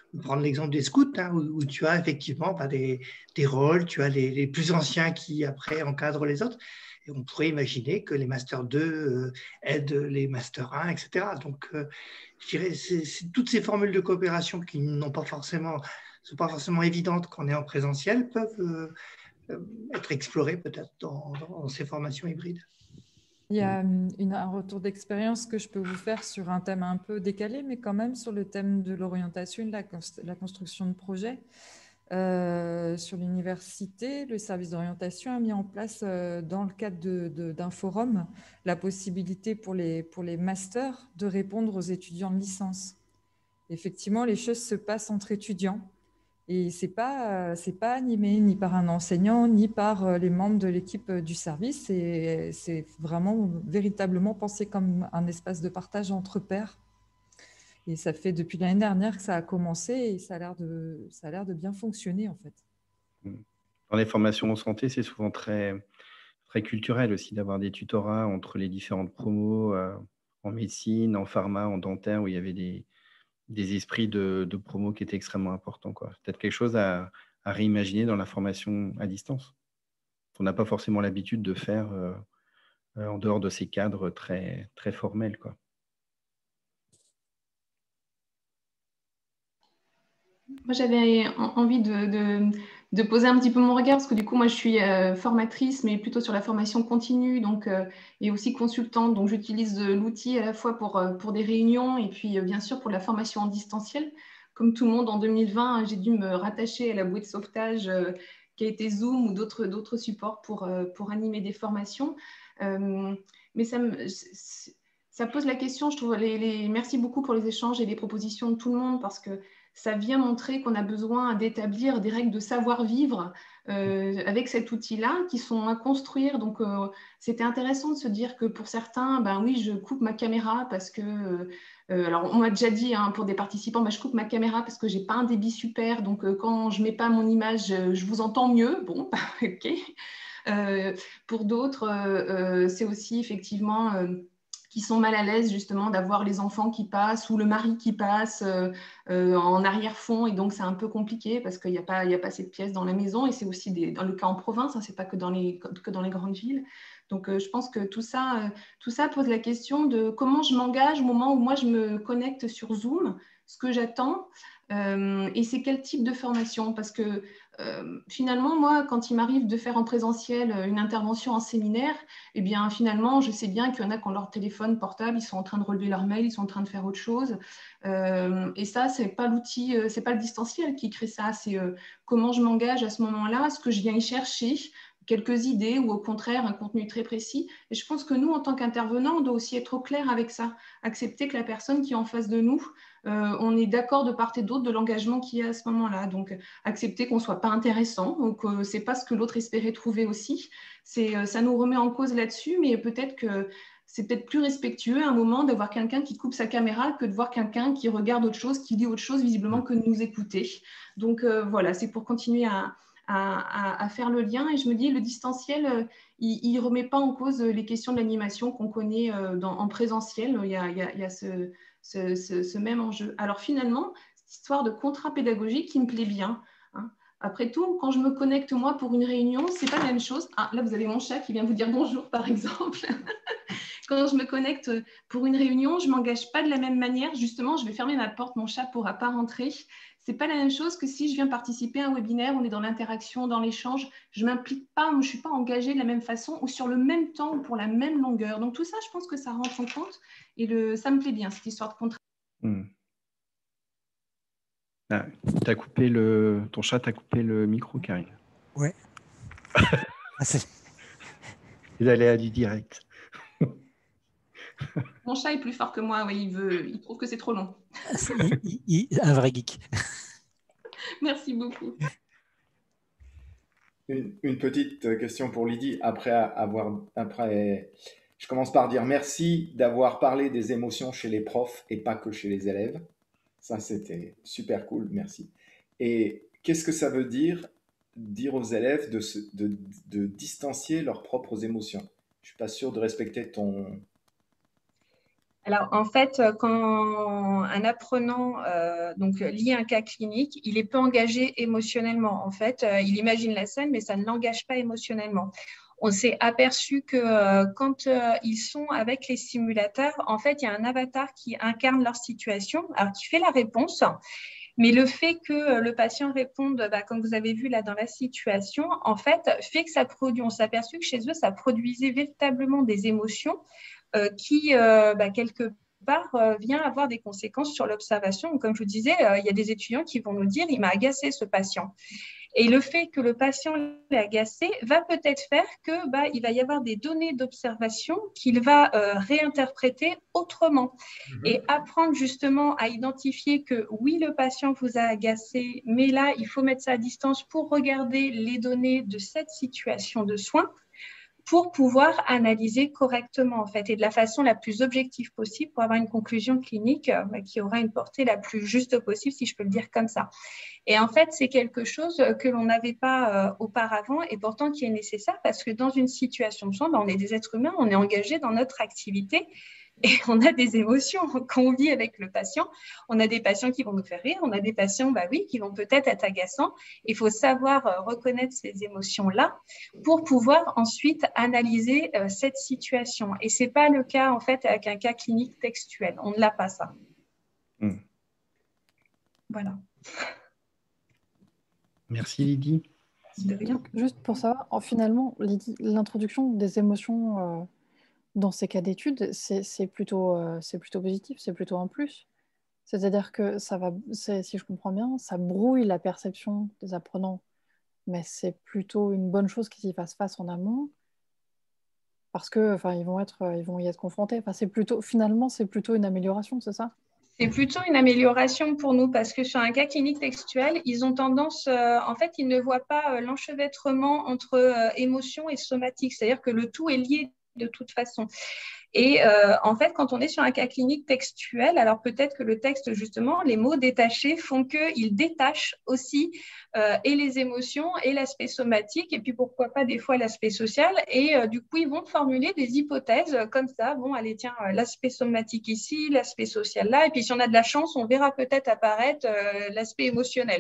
prendre l'exemple des scouts, hein, où, où tu as effectivement bah, des, des rôles, tu as les, les plus anciens qui après encadrent les autres. Et on pourrait imaginer que les Master deux euh, aident les Master un, et cetera. Donc, euh, je dirais, c'est, c'est toutes ces formules de coopération qui n'ont pas forcément, sont pas forcément évidentes quand on est en présentiel peuvent euh, euh, être explorées peut-être dans, dans ces formations hybrides. Il y a une, un retour d'expérience que je peux vous faire sur un thème un peu décalé, mais quand même sur le thème de l'orientation et de la, la construction de projets. Euh, sur l'université, le service d'orientation a mis en place, euh, dans le cadre de, de, d'un forum, la possibilité pour les, pour les masters de répondre aux étudiants de licence. Effectivement, les choses se passent entre étudiants et ce n'est pas, c'est pas animé ni par un enseignant, ni par les membres de l'équipe du service. Et c'est vraiment véritablement pensé comme un espace de partage entre pairs. Et ça fait depuis l'année dernière que ça a commencé et ça a l'air de, ça a l'air de bien fonctionner en fait. Dans les formations en santé, c'est souvent très, très culturel aussi d'avoir des tutorats entre les différentes promos euh, en médecine, en pharma, en dentaire, où il y avait des, des esprits de, de promo qui étaient extrêmement importants, quoi. Peut-être quelque chose à, à réimaginer dans la formation à distance. On n'a pas forcément l'habitude de faire euh, euh, en dehors de ces cadres très, très formels, quoi. Moi, j'avais envie de, de, de poser un petit peu mon regard parce que du coup, moi, je suis euh, formatrice, mais plutôt sur la formation continue donc, euh, et aussi consultante. Donc, j'utilise l'outil à la fois pour, pour des réunions et puis, euh, bien sûr, pour la formation en distanciel. Comme tout le monde, en deux mille vingt, j'ai dû me rattacher à la bouée de sauvetage euh, qui a été Zoom ou d'autres, d'autres supports pour, euh, pour animer des formations. Euh, mais ça me... Ça pose la question, je trouve, les, les... merci beaucoup pour les échanges et les propositions de tout le monde parce que ça vient montrer qu'on a besoin d'établir des règles de savoir-vivre euh, avec cet outil-là qui sont à construire. Donc, euh, c'était intéressant de se dire que pour certains, ben oui, je coupe ma caméra parce que... Euh, alors, on m'a déjà dit hein, pour des participants, ben, je coupe ma caméra parce que je n'ai pas un débit super. Donc, euh, quand je ne mets pas mon image, je vous entends mieux. Bon, OK. Euh, pour d'autres, euh, euh, c'est aussi effectivement... Euh, qui sont mal à l'aise justement d'avoir les enfants qui passent ou le mari qui passe euh, euh, en arrière-fond et donc c'est un peu compliqué parce qu'il n'y a pas, il n'y a pas cette pièce dans la maison et c'est aussi des, dans le cas en province, hein, c'est pas que dans les, que dans les grandes villes. Donc euh, je pense que tout ça, euh, tout ça pose la question de comment je m'engage au moment où moi je me connecte sur Zoom, ce que j'attends euh, et c'est quel type de formation parce que Euh, finalement, moi, quand il m'arrive de faire en présentiel une intervention en séminaire, eh bien, finalement, je sais bien qu'il y en a qui ont leur téléphone portable, ils sont en train de relever leur mail, ils sont en train de faire autre chose. Euh, et ça, c'est pas l'outil, euh, c'est pas le distanciel qui crée ça, c'est euh, comment je m'engage à ce moment-là, ce que je viens y chercher, quelques idées ou au contraire un contenu très précis. Et je pense que nous, en tant qu'intervenants, on doit aussi être au clair avec ça, accepter que la personne qui est en face de nous, euh, on est d'accord de part et d'autre de l'engagement qu'il y a à ce moment-là. Donc, accepter qu'on ne soit pas intéressant, ou que ce n'est pas ce que l'autre espérait trouver aussi. C'est, ça nous remet en cause là-dessus, mais peut-être que c'est peut-être plus respectueux à un moment d'avoir quelqu'un qui coupe sa caméra que de voir quelqu'un qui regarde autre chose, qui dit autre chose visiblement que de nous écouter. Donc, euh, voilà, c'est pour continuer à... À, à, à faire le lien et je me dis le distanciel euh, il ne remet pas en cause les questions de l'animation qu'on connaît euh, dans, en présentiel, il y a, il y a, il y a ce, ce, ce, ce même enjeu. Alors finalement, cette histoire de contrat pédagogique qui me plaît bien, hein. Après tout, quand je me connecte moi pour une réunion, c'est pas la même chose. Ah, là vous avez mon chat qui vient vous dire bonjour par exemple. Quand je me connecte pour une réunion, je ne m'engage pas de la même manière. Justement, je vais fermer ma porte, mon chat ne pourra pas rentrer. Ce n'est pas la même chose que si je viens participer à un webinaire, on est dans l'interaction, dans l'échange. Je ne m'implique pas, je ne suis pas engagée de la même façon ou sur le même temps ou pour la même longueur. Donc tout ça, je pense que ça rentre en compte et le, ça me plaît bien, cette histoire de contrat. Hmm. Ah, t'as coupé le... Ton chat t'a coupé le micro, Karine. Ouais. Ah, c'est... Les aléas du direct. Mon chat est plus fort que moi, oui, il, veut, il trouve que c'est trop long. il, il, un vrai geek. Merci beaucoup. Une, une petite question pour Lydie. Après avoir, après, je commence par dire merci d'avoir parlé des émotions chez les profs et pas que chez les élèves. Ça, c'était super cool, merci. Et qu'est-ce que ça veut dire, dire aux élèves de, se, de, de distancier leurs propres émotions? Je ne suis pas sûr de respecter ton... Alors, en fait, quand un apprenant euh, donc, lit un cas clinique, il est peu engagé émotionnellement. En fait, euh, il imagine la scène, mais ça ne l'engage pas émotionnellement. On s'est aperçu que euh, quand euh, ils sont avec les simulateurs, en fait, il y a un avatar qui incarne leur situation, alors qui fait la réponse. Mais le fait que le patient réponde, bah, comme vous avez vu là dans la situation, en fait, fait que ça produit, on s'est aperçu que chez eux, ça produisait véritablement des émotions euh, qui, euh, bah, quelque part, euh, vient avoir des conséquences sur l'observation. Comme je vous disais, euh, il y a des étudiants qui vont nous dire, il m'a agacé ce patient. Et le fait que le patient l'ait agacé va peut-être faire que bah, il va y avoir des données d'observation qu'il va euh, réinterpréter autrement mmh. et apprendre justement à identifier que oui, le patient vous a agacé, mais là, il faut mettre ça à distance pour regarder les données de cette situation de soins pour pouvoir analyser correctement en fait et de la façon la plus objective possible pour avoir une conclusion clinique euh, qui aura une portée la plus juste possible, si je peux le dire comme ça. Et en fait, c'est quelque chose que l'on n'avait pas euh, auparavant et pourtant qui est nécessaire parce que dans une situation de soins, ben, on est des êtres humains, on est engagé dans notre activité et on a des émotions quand on vit avec le patient. On a des patients qui vont nous faire rire, on a des patients, bah oui, qui vont peut-être être agaçants. Il faut savoir euh, reconnaître ces émotions-là pour pouvoir ensuite analyser euh, cette situation. Et ce n'est pas le cas en fait avec un cas clinique textuel. On ne l'a pas ça. Mmh. Voilà. Merci Lydie. Donc, juste pour savoir, finalement, Lydie, l'introduction des émotions euh, dans ces cas d'études, c'est plutôt, euh, c'est plutôt positif, c'est plutôt un plus. C'est-à-dire que ça va, si je comprends bien, ça brouille la perception des apprenants, mais c'est plutôt une bonne chose qu'ils y fassent face en amont, parce que, enfin, ils vont être, ils vont y être confrontés. Enfin, c'est plutôt, finalement, c'est plutôt une amélioration, c'est ça? C'est plutôt une amélioration pour nous parce que sur un cas clinique textuel, ils ont tendance, euh, en fait, ils ne voient pas euh, l'enchevêtrement entre euh, émotion et somatique, c'est-à-dire que le tout est lié de toute façon. Et euh, en fait, quand on est sur un cas clinique textuel, alors peut-être que le texte, justement, les mots détachés font qu'ils détachent aussi euh, et les émotions et l'aspect somatique, et puis pourquoi pas des fois l'aspect social. Et euh, du coup, ils vont formuler des hypothèses comme ça. Bon, allez, tiens, l'aspect somatique ici, l'aspect social là, et puis si on a de la chance, on verra peut-être apparaître euh, l'aspect émotionnel.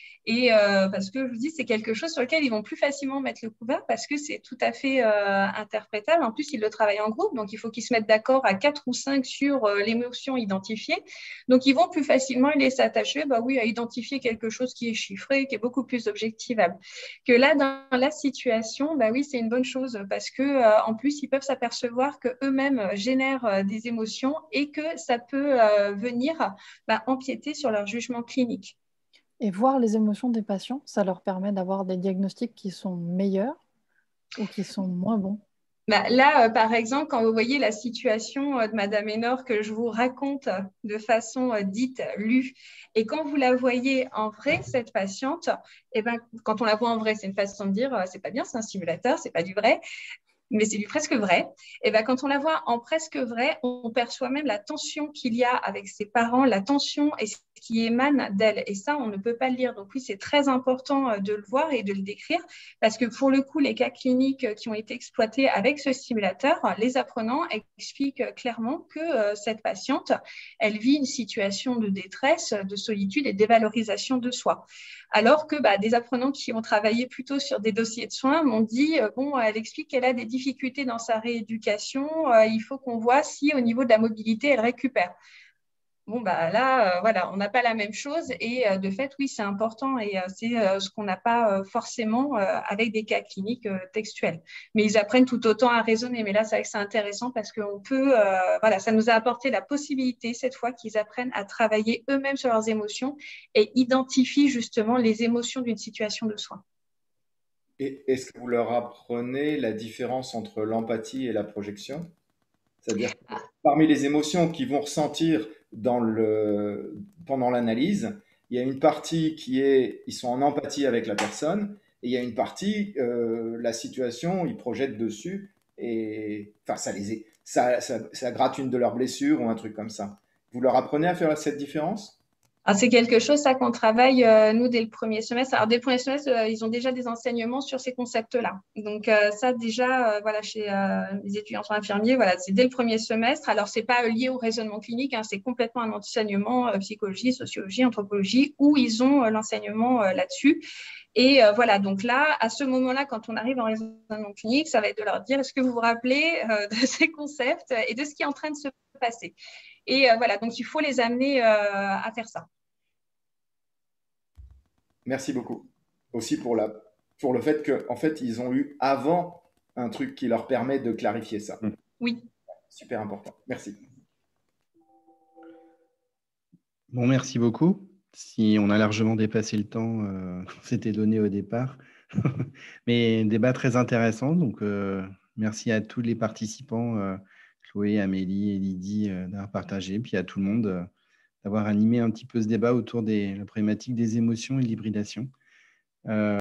Et euh, parce que je vous dis, c'est quelque chose sur lequel ils vont plus facilement mettre le couvert parce que c'est tout à fait euh, interprétable. En plus, ils le travaillent en groupe, donc il faut qu'ils se mettent d'accord à quatre ou cinq sur euh, l'émotion identifiée. Donc, ils vont plus facilement aller s'attacher, bah oui, à identifier quelque chose qui est chiffré, qui est beaucoup plus objectivable. Que là, dans la situation, bah oui, c'est une bonne chose parce que euh, en plus, ils peuvent s'apercevoir que eux-mêmes génèrent euh, des émotions et que ça peut euh, venir bah, empiéter sur leur jugement clinique. Et voir les émotions des patients, ça leur permet d'avoir des diagnostics qui sont meilleurs ou qui sont moins bons. Bah, là, euh, par exemple, quand vous voyez la situation euh, de Madame Hénor que je vous raconte euh, de façon euh, dite lue, et quand vous la voyez en vrai, cette patiente, eh ben, quand on la voit en vrai, c'est une façon de dire euh, c'est pas bien, c'est un simulateur, c'est pas du vrai. Mais c'est du presque vrai. Et ben, quand on la voit en presque vrai, on perçoit même la tension qu'il y a avec ses parents, la tension et ce qui émane d'elle. Et ça, on ne peut pas le lire. Donc oui, c'est très important de le voir et de le décrire parce que pour le coup, les cas cliniques qui ont été exploités avec ce simulateur, les apprenants expliquent clairement que euh, cette patiente, elle vit une situation de détresse, de solitude et de dévalorisation de soi. Alors que bah, des apprenants qui ont travaillé plutôt sur des dossiers de soins m'ont dit, euh, bon, elle explique qu'elle a des difficultés dans sa rééducation, euh, il faut qu'on voit si au niveau de la mobilité, elle récupère. Bon, bah là, euh, voilà, on n'a pas la même chose et euh, de fait, oui, c'est important et euh, c'est euh, ce qu'on n'a pas euh, forcément euh, avec des cas cliniques euh, textuels. Mais ils apprennent tout autant à raisonner. Mais là, c'est vrai que c'est intéressant parce qu'on peut, euh, voilà, ça nous a apporté la possibilité cette fois qu'ils apprennent à travailler eux-mêmes sur leurs émotions et identifient justement les émotions d'une situation de soin. Et est-ce que vous leur apprenez la différence entre l'empathie et la projection? C'est-à-dire que parmi les émotions qu'ils vont ressentir dans le, pendant l'analyse, il y a une partie qui est, ils sont en empathie avec la personne, et il y a une partie, euh, la situation, ils projettent dessus, et enfin, ça, les, ça, ça, ça gratte une de leurs blessures ou un truc comme ça. Vous leur apprenez à faire cette différence? Alors, c'est quelque chose, ça, qu'on travaille, euh, nous, dès le premier semestre. Alors, dès le premier semestre, euh, ils ont déjà des enseignements sur ces concepts-là. Donc, euh, ça, déjà, euh, voilà, chez euh, les étudiants en infirmiers, voilà, c'est dès le premier semestre. Alors, c'est pas lié au raisonnement clinique, hein, c'est complètement un enseignement euh, psychologie, sociologie, anthropologie, où ils ont euh, l'enseignement euh, là-dessus. Et euh, voilà, donc là, à ce moment-là, quand on arrive en raisonnement clinique, ça va être de leur dire, est-ce que vous vous rappelez euh, de ces concepts et de ce qui est en train de se passer? Et euh, voilà, donc il faut les amener euh, à faire ça. Merci beaucoup. Aussi pour, la, pour le fait qu'en fait, ils ont eu avant un truc qui leur permet de clarifier ça. Oui. Super important. Merci. Bon, merci beaucoup. Si on a largement dépassé le temps euh, qu'on s'était donné au départ. Mais débat très intéressant. Donc, euh, merci à tous les participants, euh, Chloé, Amélie et Lydie, euh, d'avoir partagé. Puis à tout le monde euh, d'avoir animé un petit peu ce débat autour de la problématique des émotions et de l'hybridation. Euh,